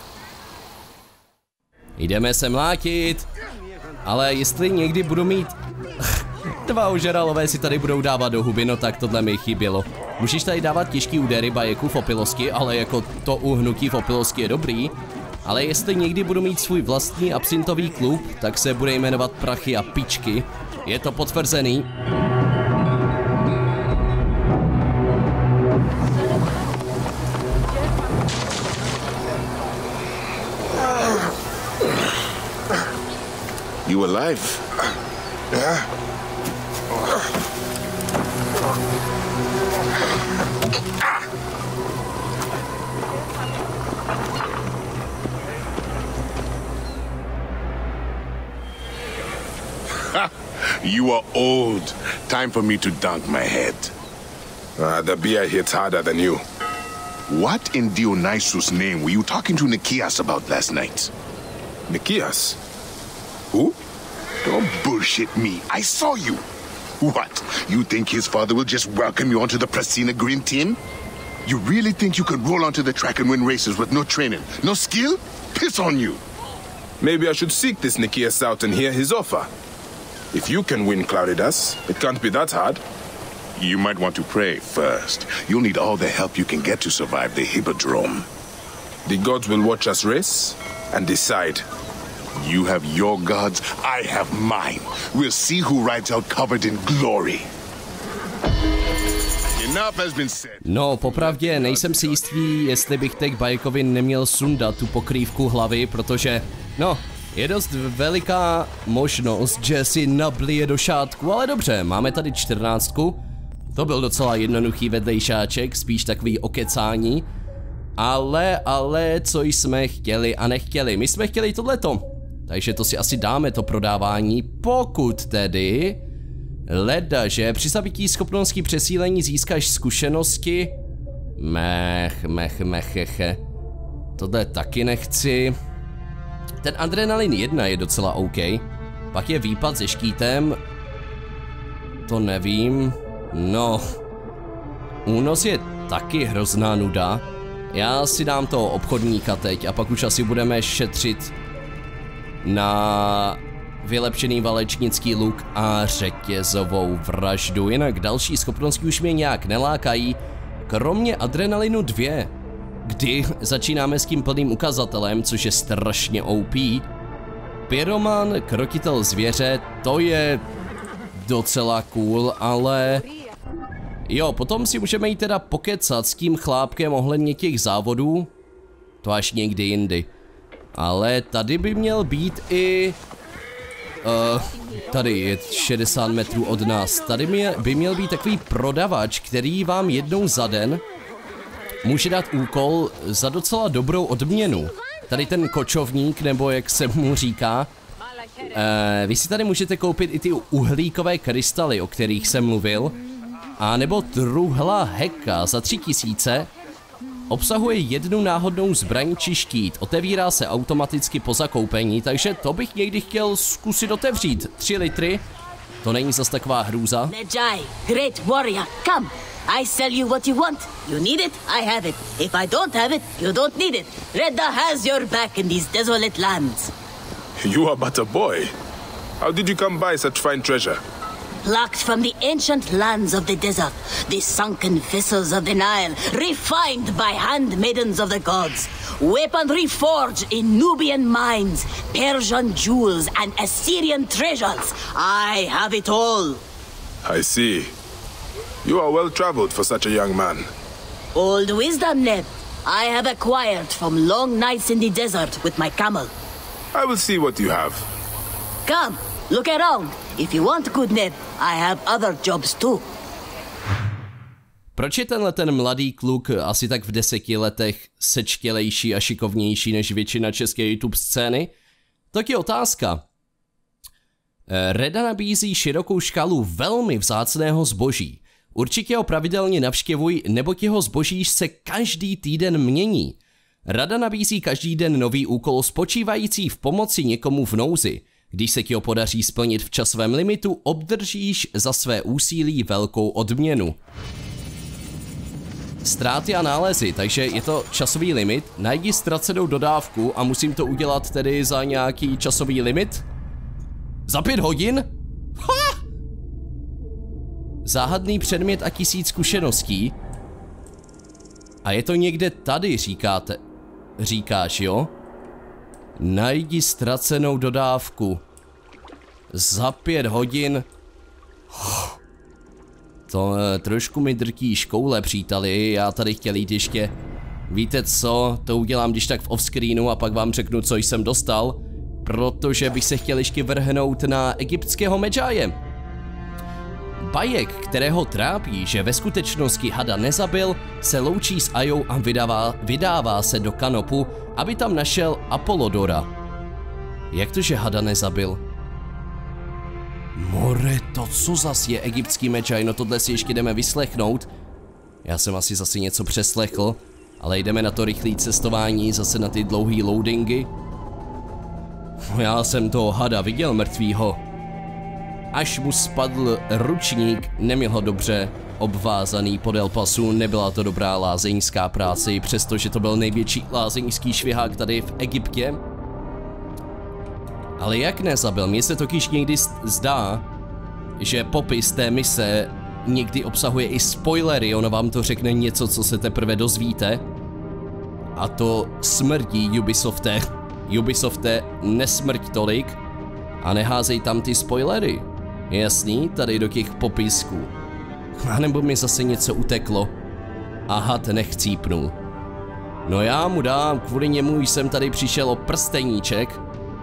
Jdeme se mlátit. Ale jestli někdy budu mít... 2 ožralové si tady budou dávat do huby, no tak tohle mi chybělo. Můžeš tady dávat těžký údery Bajeku v opilosti, ale jako to uhnutí v opilosti je dobrý. Ale jestli někdy budu mít svůj vlastní absintový klub, tak se bude jmenovat Prachy a pičky. Je to potvrzený. You alive? Yeah. You are old. Time for me to dunk my head. The beer hits harder than you. What in Dionysus' name were you talking to Nikias about last night? Nikias? Who? Don't bullshit me. I saw you. What? You think his father will just welcome you onto the Prasina Green team? You really think you could roll onto the track and win races with no training, no skill? Piss on you. Maybe I should seek this Nikias out and hear his offer. If you can win Claridas, it can't be that hard. You might want to pray first. You'll need all the help you can get to survive the Hippodrome. The gods will watch us race and decide. You have your gods, I have mine. We'll see who rides out covered in glory. Enough has been said. No, popravdě nejsem si jistý, jestli bych teď Bajekovi neměl sundat tu pokrývku hlavy, protože, no, je dost veliká možnost, že si nablije do šátku, ale dobře, máme tady 14. To byl docela jednoduchý vedlejšáček, spíš takový okecání. Ale, co jsme chtěli a nechtěli? My jsme chtěli tohleto. Takže to si asi dáme, to prodávání, pokud tedy... Leda, že při zabití schopností přesílení získáš zkušenosti. Mecheche. Tohle taky nechci. Ten adrenalin 1 je docela OK. Pak je výpad se štítem. To nevím. No. Únos je taky hrozná nuda. Já si dám toho obchodníka teď a pak už asi budeme šetřit na vylepšený valečnický luk a řetězovou vraždu. Jinak další schopnosti už mě nějak nelákají, kromě adrenalinu 2, kdy začínáme s tím plným ukazatelem, což je strašně OP. Pyroman, krotitel zvěře, to je docela cool, ale... Jo, potom si můžeme jít teda pokecat s tím chlápkem ohledně těch závodů. To až někdy jindy. Ale tady by měl být i... tady je 60 metrů od nás. Tady by měl být takový prodavač, který vám jednou za den může dát úkol za docela dobrou odměnu. Tady ten kočovník, nebo jak se mu říká. Vy si tady můžete koupit i ty uhlíkové krystaly, o kterých jsem mluvil. A nebo truhla heka za 3000. Obsahuje jednu náhodnou zbraň či štít, otevírá se automaticky po zakoupení, takže to bych někdy chtěl zkusit otevřít. 3 litry To není zas taková hrůza. Medjay, great warrior, come. I sell you what you want. You need it, I have it. If I don't have it, you don't need it. Redda has your back in these desolate lands. You are but a boy. How did you come by such fine treasure? Plucked from the ancient lands of the desert, the sunken vessels of the Nile, refined by handmaidens of the gods, weaponry forged in Nubian mines, Persian jewels and Assyrian treasures. I have it all. I see. You are well traveled for such a young man. Old wisdom, Neb. I have acquired from long nights in the desert with my camel. I will see what you have. Come, look around. If you want good Neb, I have other jobs too. Proč je ten mladý kluk asi tak v 10 letech sečtělejší a šikovnější než většina české YouTube scény? Tak je otázka. Redda nabízí širokou škálu velmi vzácného zboží. Určitě ho pravidelně navštěvuj, neboť jeho zboží se každý týden mění. Rada nabízí každý den nový úkol spočívající v pomoci někomu v nouzi. Když se ti ho podaří splnit v časovém limitu, obdržíš za své úsilí velkou odměnu. Ztráty a nálezy, takže je to časový limit. Najdi ztracenou dodávku a musím to udělat tedy za nějaký časový limit? Za 5 hodin? Ha! Záhadný předmět a 1000 zkušeností. A je to někde tady, říkáš, jo? Najdi ztracenou dodávku. Za 5 hodin. To trošku mi drtí škoule, příteli. Já tady chtěl jít ještě. Víte co? To udělám když tak v offscreenu a pak vám řeknu, co jsem dostal. Protože bych se chtěl ještě vrhnout na egyptského Medjaye. Bajek, kterého trápí, že ve skutečnosti hada nezabil, se loučí s Ajou a vydává se do Kanopu, aby tam našel Apollodora. Jak to, že hada nezabil? More, to co zas je egyptský Medjaye, no tohle si ještě jdeme vyslechnout. Já jsem asi zase něco přeslechl, ale jdeme na to rychlé cestování, zase na ty dlouhé loadingy. Já jsem toho hada viděl mrtvýho. Až mu spadl ručník, neměl ho dobře obvázaný podél pasu, nebyla to dobrá lázeňská práce, přestože to byl největší lázeňský švihák tady v Egyptě. Ale jak nezabil? Mně se totiž někdy zdá, že popis té mise někdy obsahuje i spoilery, ono vám to řekne něco, co se teprve dozvíte. A to smrdí Ubisofte, nesmrť tolik a neházej tam ty spoilery. Jasný, tady do těch popisků. A nebo mi zase něco uteklo a had nechcípnul. No já mu dám, kvůli němu jsem tady přišel o prsteníček.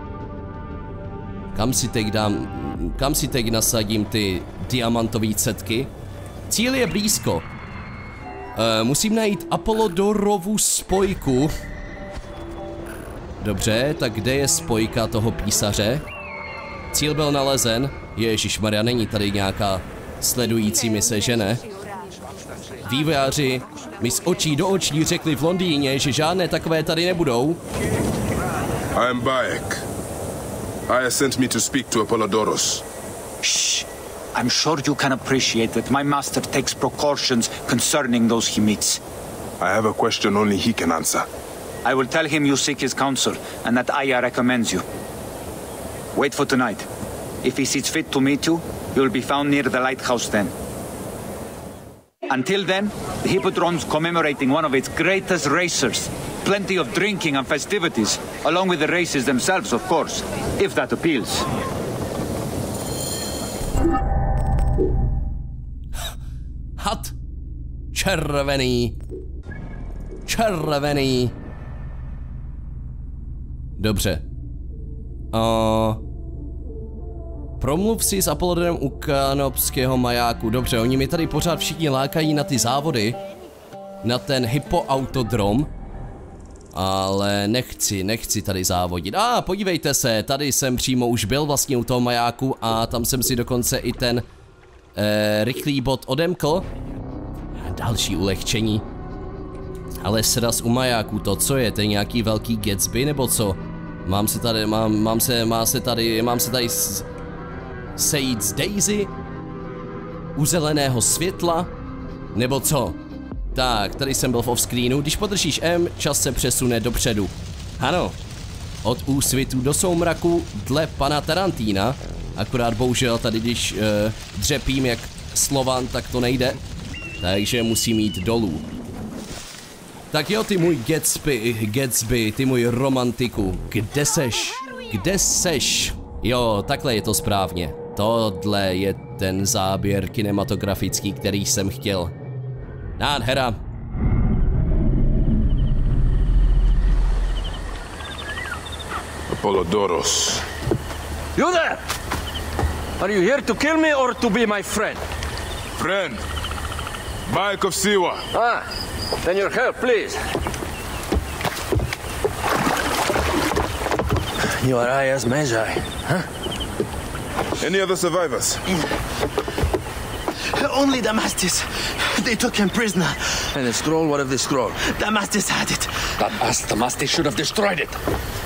Kam si teď nasadím ty diamantové cetky? Cíl je blízko. Musím najít Apollodorovu spojku. Dobře, tak kde je spojka toho písaře? Cíl byl nalezen. Ježišmarja, není tady nějaká sledující mise, že ne? Vývojáři mi z očí do očí řekli v Londýně, že žádné takové tady nebudou. I am Bayek. Aya sent me to speak to Apollodoros. Shh. I'm sure you can appreciate that my master takes precautions concerning those he meets. I have a question only he can answer. I will tell him you seek his counsel and that Aya recommends you. Wait for tonight. If he sees fit to meet you, you'll be found near the lighthouse then. Until then, the Hippodrome's commemorating one of its greatest racers. Plenty of drinking and festivities, along with the races themselves, of course, if that appeals. Had. Červený. Červený. Dobře. Promluv si s Apollodorem u kanopského majáku. Dobře, oni mi tady pořád všichni lákají na ty závody. Na ten hypoautodrom. Ale nechci tady závodit. Podívejte se, tady jsem přímo už byl vlastně u toho majáku a tam jsem si dokonce i ten rychlý bod odemkl. Další ulehčení. Ale sraz u majáku, to co je? To je nějaký velký Gatsby nebo co? Mám se tady sejít s Daisy? U zeleného světla? Nebo co? Tak, tady jsem byl v offscreenu. Když podržíš M, čas se přesune dopředu. Ano. Od úsvitu do soumraku dle pana Tarantína. Akorát bohužel tady, když dřepím jak Slovan, tak to nejde. Takže musím jít dolů. Tak jo, ty můj Gatsby, ty můj romantiku. Kde seš? Kde seš? Jo, takhle je to správně. Tohle je ten záběr kinematografický, který jsem chtěl. Nádhera. Apollodorus. You there! Are you here to kill me or to be my friend? Friend. Bayek of Siwa. Ah, then your help, please. You are Aya's Magi, huh? Any other survivors? Only Damastis. They took him prisoner. And the scroll, what of the scroll? Damastis had it. That ass Damastis should have destroyed it.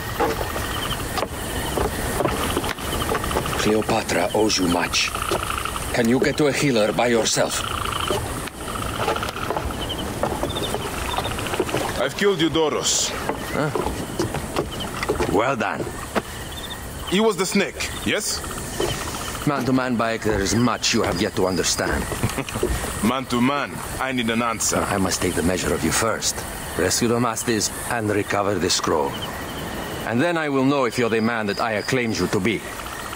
Cleopatra owes you much. Can you get to a healer by yourself? I've killed Eudoros. Huh? Well done. He was the snake, yes? Man to man, Bayek, there is much you have yet to understand. Man to man, I need an answer. I must take the measure of you first. Rescue Damastis and recover the scroll. And then I will know if you're the man that Aya claims you to be.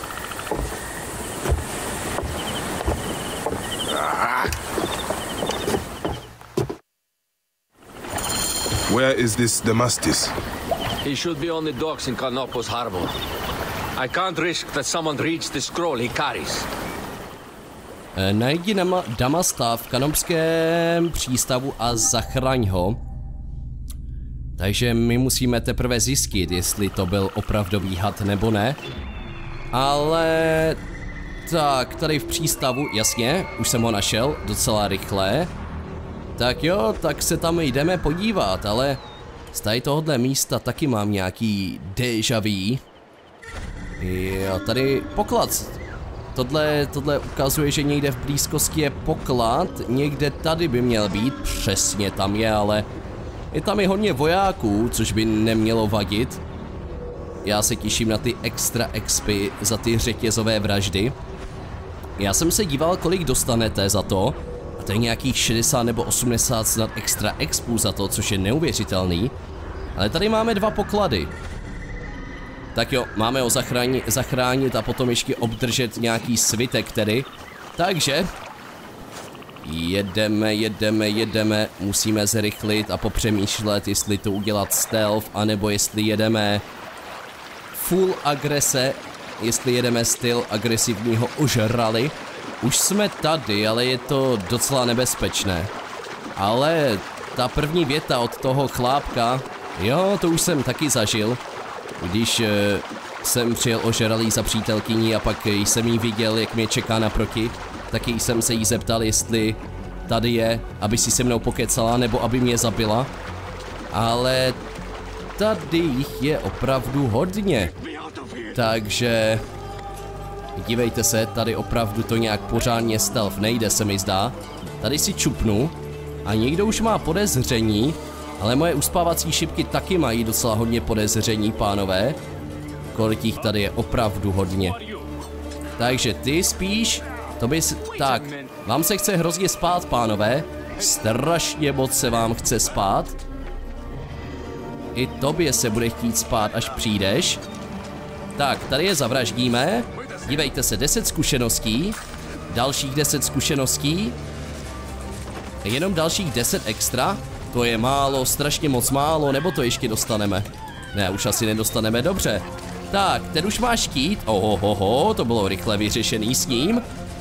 Where is this Damastis? He should be on the docks in Canopus Harbor. I can't risk that someone reads the scroll he carries. Najdi Damasta v kanopském přístavu a zachraň ho. Takže my musíme teprve zjistit, jestli to byl opravdový had nebo ne. Ale... Tak, tady v přístavu, jasně, už jsem ho našel, docela rychle. Tak jo, tak se tam jdeme podívat, ale z tady tohohle místa taky mám nějaký déjà vu. Jo, tady poklad. Tohle ukazuje, že někde v blízkosti je poklad, někde tady by měl být, přesně tam je, ale je tam i hodně vojáků, což by nemělo vadit. Já se těším na ty extra expy za ty řetězové vraždy. Já jsem se díval, kolik dostanete za to, a to je nějakých 60 nebo 80 snad extra expů za to, což je neuvěřitelný. Ale tady máme 2 poklady. Tak jo, máme ho zachránit a potom ještě obdržet nějaký svitek tedy. Takže jedeme, musíme zrychlit a popřemýšlet, jestli to udělat stealth, anebo jestli jedeme full agrese, jestli jedeme styl agresivního ožrali. Už jsme tady, ale je to docela nebezpečné. Ale ta první věta od toho chlápka, jo, to už jsem taky zažil. Když jsem přijel ožralý za přítelkyní a pak jsem jí viděl, jak mě čeká naproti, taky jsem se jí zeptal, jestli tady je, aby si se mnou pokecala, nebo aby mě zabila. Ale tady jich je opravdu hodně. Takže dívejte se, tady opravdu to nějak pořádně stealth nejde, se mi zdá. Tady si čupnu a někdo už má podezření, ale moje uspávací šipky taky mají docela hodně podezření, pánové. Kolik jich tady je opravdu hodně. Takže ty spíš, to bys... Tak, vám se chce hrozně spát, pánové. Strašně moc se vám chce spát. I tobě se bude chtít spát, až přijdeš. Tak, tady je zavraždíme. Dívejte se, 10 zkušeností. Dalších 10 zkušeností. Jenom dalších 10 extra. To je málo, strašně moc málo, nebo to ještě dostaneme? Ne, už asi nedostaneme, dobře. Tak, ten už má štít. Ohohoho, to bylo rychle vyřešený s ním.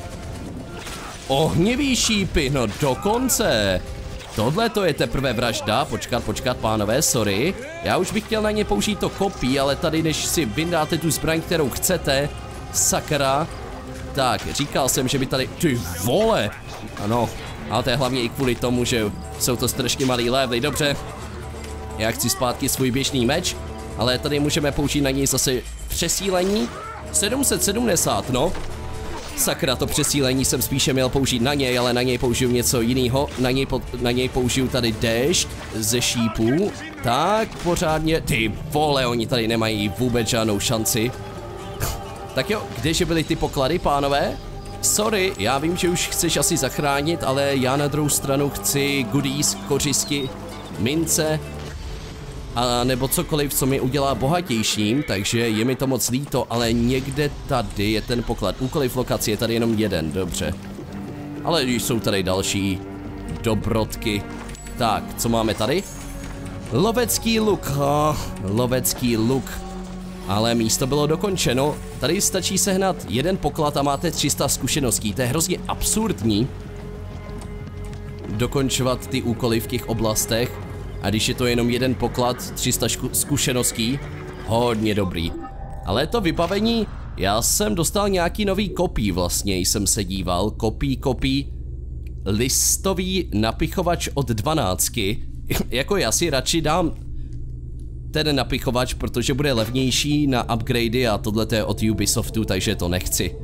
Ohnivý šípy, no dokonce. Tohle to je teprve vražda, počkat, pánové, sorry. Já už bych chtěl na ně použít to kopí, ale tady, než si vyndáte tu zbraň, kterou chcete, sakra. Tak, říkal jsem, že by tady, ty vole. Ano, ale to je hlavně i kvůli tomu, že jsou to strašně malý levely, dobře. Já chci zpátky svůj běžný meč, ale tady můžeme použít na něj zase přesílení. 770, no. Sakra, to přesílení jsem spíše měl použít na něj, ale na něj použiju něco jiného. Na něj použiju tady déšť ze šípů. Tak, pořádně. Ty vole, oni tady nemají vůbec žádnou šanci. Tak jo, kdeže byly ty poklady, pánové? Sorry, já vím, že už chceš asi zachránit, ale já na druhou stranu chci goodies, kořisti, mince, a nebo cokoliv, co mi udělá bohatějším, takže je mi to moc líto, ale někde tady je ten poklad. Úkoly v lokaci je tady jenom jeden, dobře. Ale když jsou tady další dobrodky. Tak, co máme tady? Lovecký luk, lovecký luk. Ale místo bylo dokončeno. Tady stačí sehnat jeden poklad a máte 300 zkušeností. To je hrozně absurdní dokončovat ty úkoly v těch oblastech. A když je to jenom jeden poklad, 300 zkušeností, hodně dobrý. Ale to vybavení, já jsem dostal nějaký nový kopí vlastně, jsem se díval. Kopí, listový napichovač od 12. Jako já si radši dám ten napichovač, protože bude levnější na upgradey a tohle je od Ubisoftu, takže to nechci.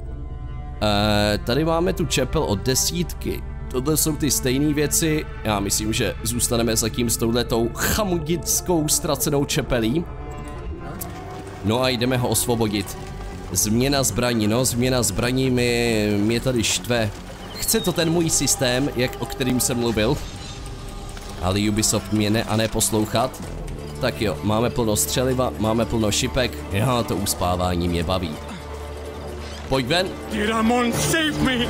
Tady máme tu čepel od 10. Tohle jsou ty stejné věci, já myslím, že zůstaneme zatím s touhletou chamudickou ztracenou čepelí. No a jdeme ho osvobodit. Změna zbraní, no změna zbraní mě tady štve. Chce to ten můj systém, o kterým jsem mluvil. Ale Ubisoft mě neposlouchat. Tak jo, máme plno střeliva, máme plno šipek, jo, to uspávání mě baví. Pojď ven. Ramon, save me!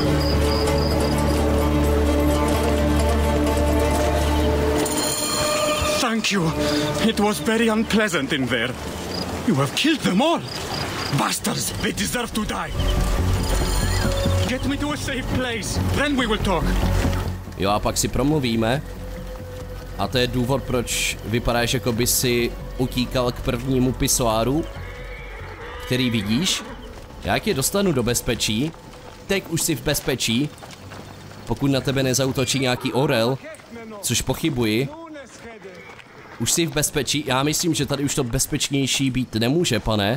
Thank you. It was very unpleasant in there. You have killed them all. Bastards, they deserve to die. Get me to a safe place, then we will talk. Jo, a pak si promluvíme. A to je důvod, proč vypadáš, jako by si utíkal k prvnímu pisoáru, který vidíš. Já tě dostanu do bezpečí. Teď už jsi v bezpečí. Pokud na tebe nezautočí nějaký orel, což pochybuji. Už jsi v bezpečí? Já myslím, že tady už to bezpečnější být nemůže, pane.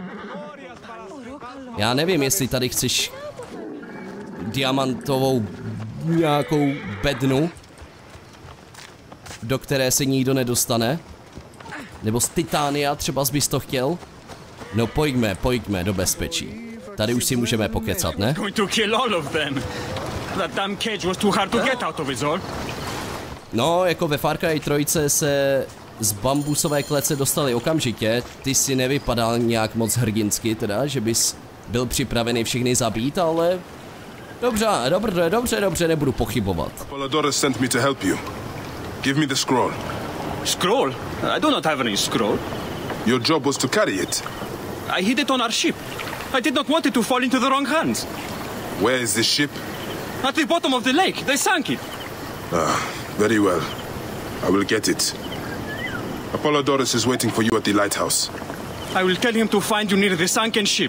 Já nevím, jestli tady chceš diamantovou nějakou bednu, do které se nikdo nedostane. Nebo z titánia třeba bys to chtěl. No pojďme do bezpečí. Tady už si můžeme pokecat, ne? No, jako ve Far Cry 3 se z bambusové klece dostali okamžitě. Ty si nevypadal nějak moc hrdinsky, teda, že bys byl připravený všechny zabít, ale... Dobře, nebudu pochybovat. Apollodorus sent me to help you. Give me the scroll. Scroll? I do not have any scroll. Your job was to carry it. I hid it on our ship. I did not want it to fall into the wrong hands. Where is the ship? At the bottom of the lake. They sank it. Very well. I will get it. Apollodorus is waiting for you at the lighthouse. I will tell him to find you near the sunken ship.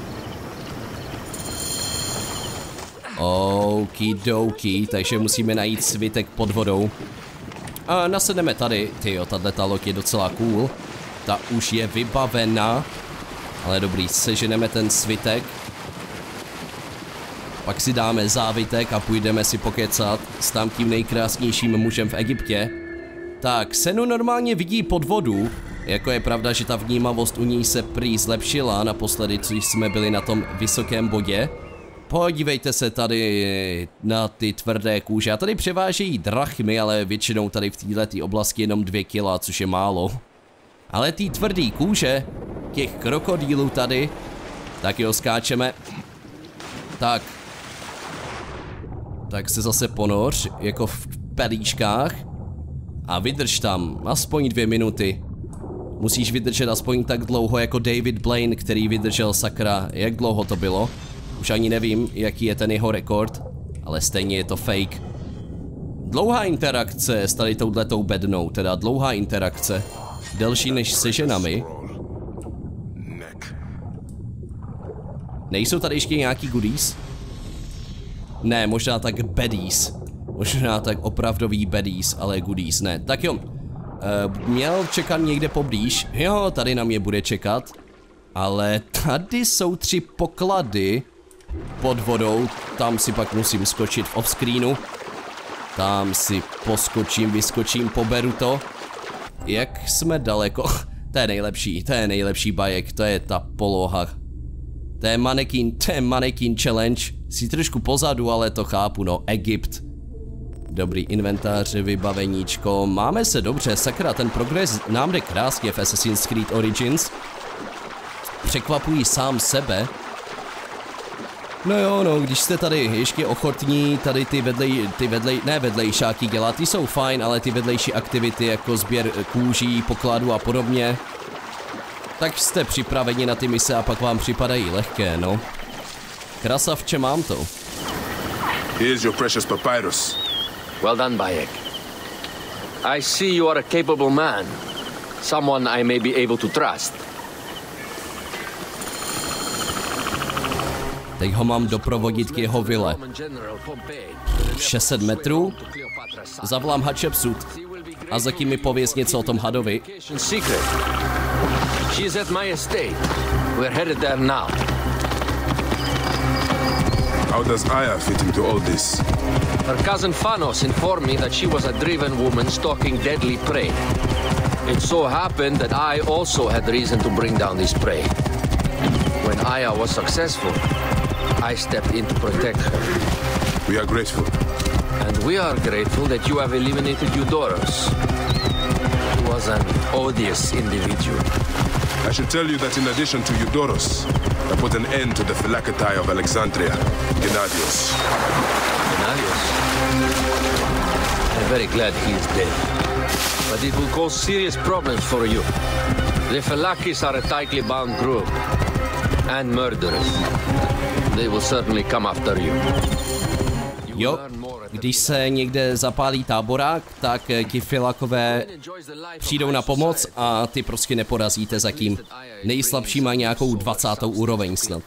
Okidoki, takže musíme najít svitek pod vodou. A nasedneme tady. Tyjo, tato loď je docela cool. Ta už je vybavená. Ale dobrý, seženeme ten svitek. Pak si dáme závitek a půjdeme si pokecat s tam tím nejkrásnějším mužem v Egyptě. Tak, Senu normálně vidí pod vodu. Jako je pravda, že ta vnímavost u ní se prý zlepšila naposledy, co jsme byli na tom vysokém bodě. Podívejte se tady na ty tvrdé kůže. A tady převážejí drachmy, ale většinou tady v této oblasti jenom 2 kila, což je málo. Ale ty tvrdý kůže, těch krokodýlů tady, tak jo, skáčeme. Tak se zase ponoř, jako v pelíškách. A vydrž tam, aspoň 2 minuty. Musíš vydržet aspoň tak dlouho jako David Blaine, který vydržel, sakra, jak dlouho to bylo. Už ani nevím, jaký je ten jeho rekord, ale stejně je to fake. Dlouhá interakce s tady touhletou bednou, teda dlouhá interakce. Delší než se ženami. Nejsou tady ještě nějaký goodies? Ne, možná tak baddies. Možná tak opravdový baddies, ale goodies ne. Tak jo, měl čekat někde poblíž. Jo, tady na mě bude čekat. Ale tady jsou 3 poklady. pod vodou, tam si pak musím skočit v offscreenu. Tam si poskočím, vyskočím, poberu to. Jak jsme daleko? To je nejlepší bajek, to je ta poloha. To je mannequin challenge. Jsi trošku pozadu, ale to chápu, no, Egypt. Dobrý inventář, vybaveníčko, máme se dobře, sakra, ten progres nám jde krásně v Assassin's Creed Origins. Překvapují sám sebe. No jo, no, když jste tady ještě ochotní, tady ne vedlejšáky dělat, ty jsou fajn, ale ty vedlejší aktivity jako sběr kůží, pokladů a podobně, tak jste připraveni na ty mise a pak vám připadají lehké, no. Krasavče, mám to. Here's your precious papyrus. Well done, Bayek. I see you are a capable man. Someone I may be able to trust. Teď ho mám doprovodit k jeho vile. 600 metrů, zavolám Hatshepsut a zatím mi pověz něco o tom hadovi. She is at my estate. We're headed there now. How does Aya fit into all this? Her cousin Phanos informed me that she was a driven woman stalking deadly prey. It so happened that I also had reason to bring down this prey. When Aya was successful, I stepped in to protect her. We are grateful. And we are grateful that you have eliminated Eudoros. He was an odious individual. I should tell you that in addition to Eudoros, I put an end to the Phylactery of Alexandria, Gennadios. Gennadios? I'm very glad he is dead. But it will cause serious problems for you. The Phylakis are a tightly bound group. And murderers. They will certainly come after you. Jo, když se někde zapálí táborák, tak ti Phylakové přijdou na pomoc a ty prostě neporazíte zatím. Nejslabší má nějakou 20. úroveň snad.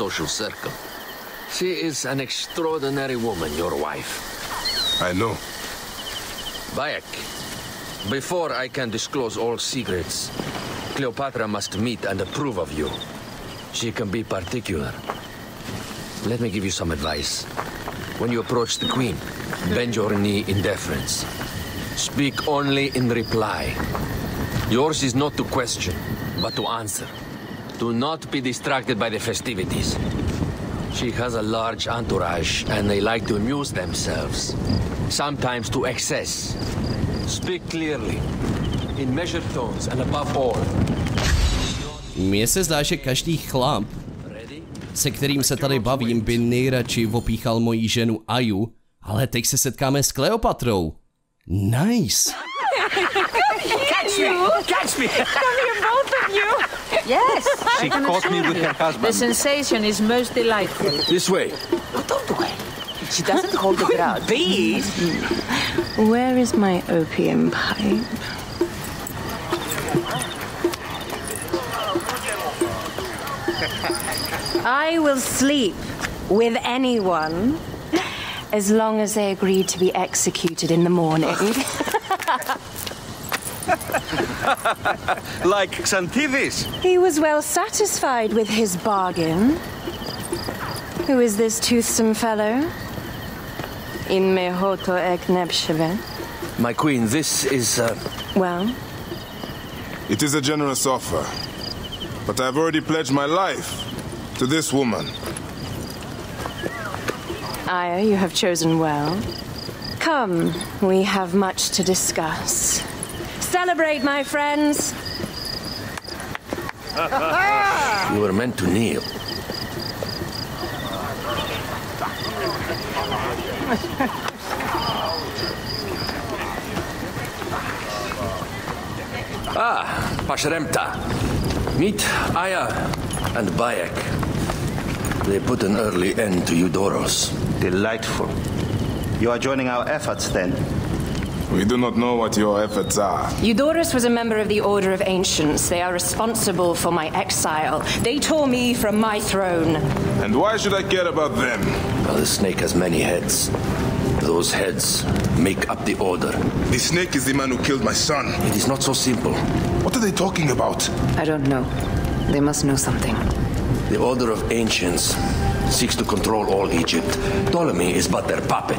She is an extraordinary woman, your wife. I know. Bayek, before I can disclose all secrets, Cleopatra must meet and approve of you. She can be particular. Let me give you some advice. When you approach the Queen, bend your knee in deference. Speak only in reply. Yours is not to question, but to answer. Do not be distracted by the festivities. She has a large entourage, and they like to amuse themselves. Sometimes to excess. Speak clearly, in measured tones, and above all. Mně se zdá, že každý chlap, se kterým se tady bavím, by nejradši opíchal moji ženu Aju, ale teď se setkáme s Kleopatrou. Nice. Catch me! Catch me! Come here, both of you. Yes, she caught me with her husband. The sensation is most delightful. This way. Don't way. She doesn't hold the ground. Please. Where is my opium pipe? I will sleep with anyone as long as they agree to be executed in the morning. Like Xanthivis. He was well satisfied with his bargain. Who is this toothsome fellow? In Mehoto ek Nebsheve. My queen, this is, Well? It is a generous offer, but I've already pledged my life to this woman. Aya, you have chosen well. Come, we have much to discuss. Celebrate, my friends! you were meant to kneel. Pashremta. Meet Aya and Bayek. They put an early end to Eudoros. Delightful. You are joining our efforts, then? We do not know what your efforts are. Eudoros was a member of the Order of Ancients. They are responsible for my exile. They tore me from my throne. And why should I care about them? Well, the snake has many heads. Those heads make up the Order. The snake is the man who killed my son. It is not so simple. What are they talking about? I don't know. They must know something. The Order of Ancients seeks to control all Egypt. Ptolemy is but their puppet.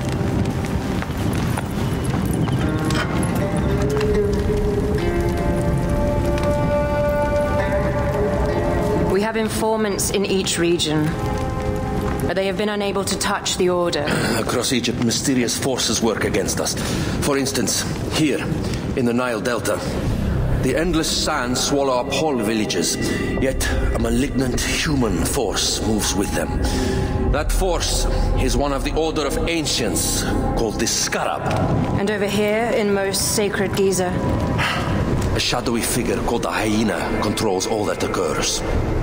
We have informants in each region, but they have been unable to touch the order. Across Egypt, mysterious forces work against us. For instance, here, in the Nile Delta, the endless sands swallow up whole villages, yet a malignant human force moves with them. That force is one of the Order of Ancients, called the Scarab. And over here, in most sacred Giza? A shadowy figure called the Hyena controls all that occurs.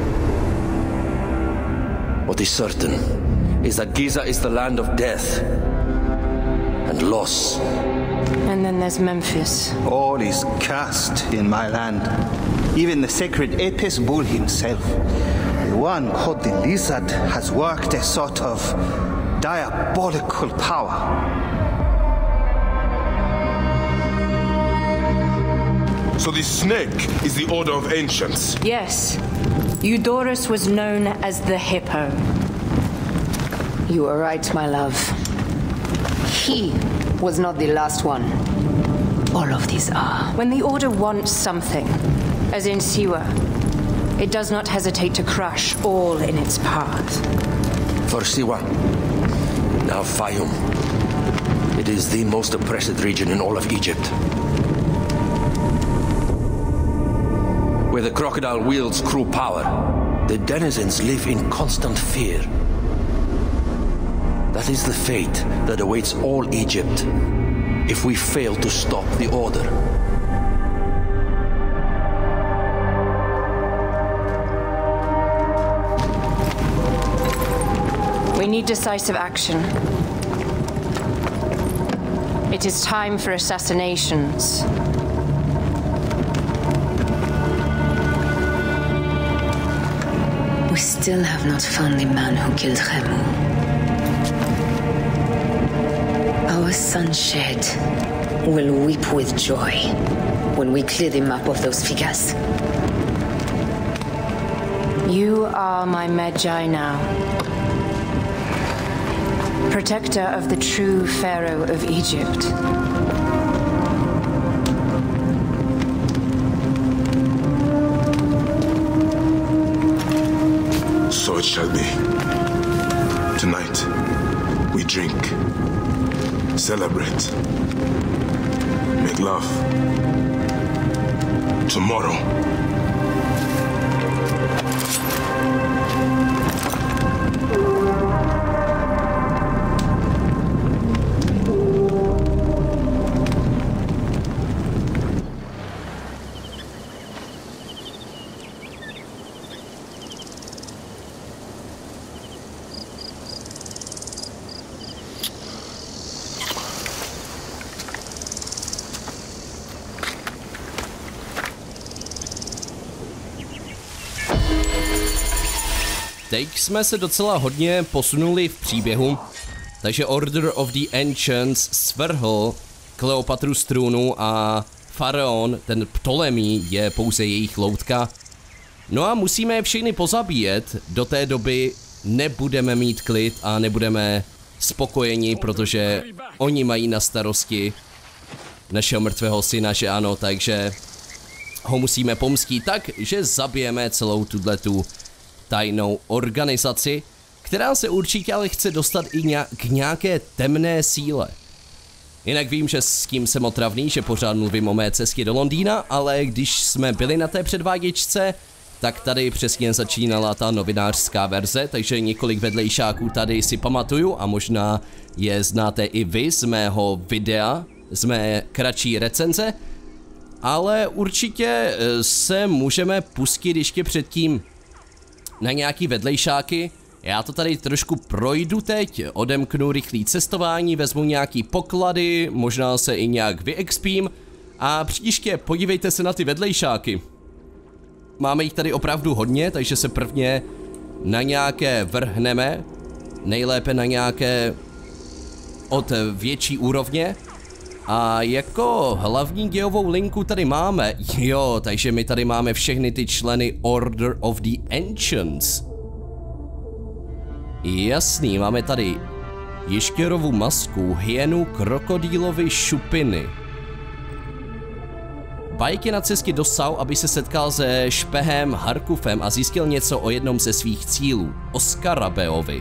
What is certain is that Giza is the land of death and loss. And then there's Memphis. All is cursed in my land. Even the sacred Apis bull himself. The one called the Lizard has worked a sort of diabolical power. So the snake is the Order of Ancients? Yes. Eudorus was known as the Hippo. You are right, my love. He was not the last one. All of these are. When the Order wants something, as in Siwa, it does not hesitate to crush all in its path. For Siwa, now Fayum, it is the most oppressed region in all of Egypt. Where the crocodile wields cruel power, the denizens live in constant fear. That is the fate that awaits all Egypt if we fail to stop the order. We need decisive action. It is time for assassinations. We still have not found the man who killed Khemu. Our Sunshed will weep with joy when we clear the map of those figures. You are my Medjay now. Protector of the true Pharaoh of Egypt. So it shall be. Tonight, we drink, celebrate, make love. Tomorrow, Teď jsme se docela hodně posunuli v příběhu, takže Order of the Ancients svrhl Kleopatru z trůnu a faraon, ten Ptolemý, je pouze jejich loutka. No a musíme je všechny pozabíjet, do té doby nebudeme mít klid a nebudeme spokojeni, protože oni mají na starosti našeho mrtvého syna, že ano, takže ho musíme pomstít tak, že zabijeme celou tuhletu tajnou organizaci, která se určitě ale chce dostat i k nějaké temné síle. Jinak vím, že s tím jsem otravný, že pořád mluvím o mé cestě do Londýna, ale když jsme byli na té předváděčce, tak tady přesně začínala ta novinářská verze, takže několik vedlejšáků tady si pamatuju a možná je znáte i vy z mého videa, z mé kratší recenze, ale určitě se můžeme pustit ještě předtím na nějaký vedlejšáky. Já to tady trošku projdu teď, odemknu rychlý cestování, vezmu nějaký poklady, možná se i nějak vyexpím a příště podívejte se na ty vedlejšáky. Máme jich tady opravdu hodně, takže se prvně na nějaké vrhneme, nejlépe na nějaké od větší úrovně. A jako hlavní dějovou linku tady máme, jo, takže my tady máme všechny ty členy Order of the Ancients. Jasný, máme tady ještěrovu masku, hyenu, krokodýlovi šupiny. Bayek je na cestě do Sau, aby se setkal se špehem Harkufem a zjistil něco o jednom ze svých cílů, o Skarabeovi.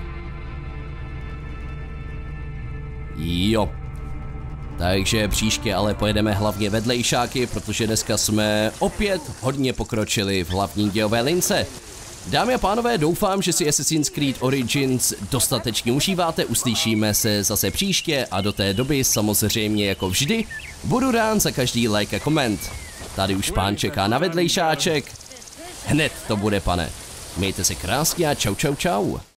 Jo. Takže příště ale pojedeme hlavně vedlejšáky, protože dneska jsme opět hodně pokročili v hlavní dějové lince. Dámy a pánové, doufám, že si Assassin's Creed Origins dostatečně užíváte, uslyšíme se zase příště a do té doby samozřejmě jako vždy budu rád za každý like a koment. Tady už pán čeká na vedlejšáček. Hned to bude, pane. Mějte se krásně a čau čau čau.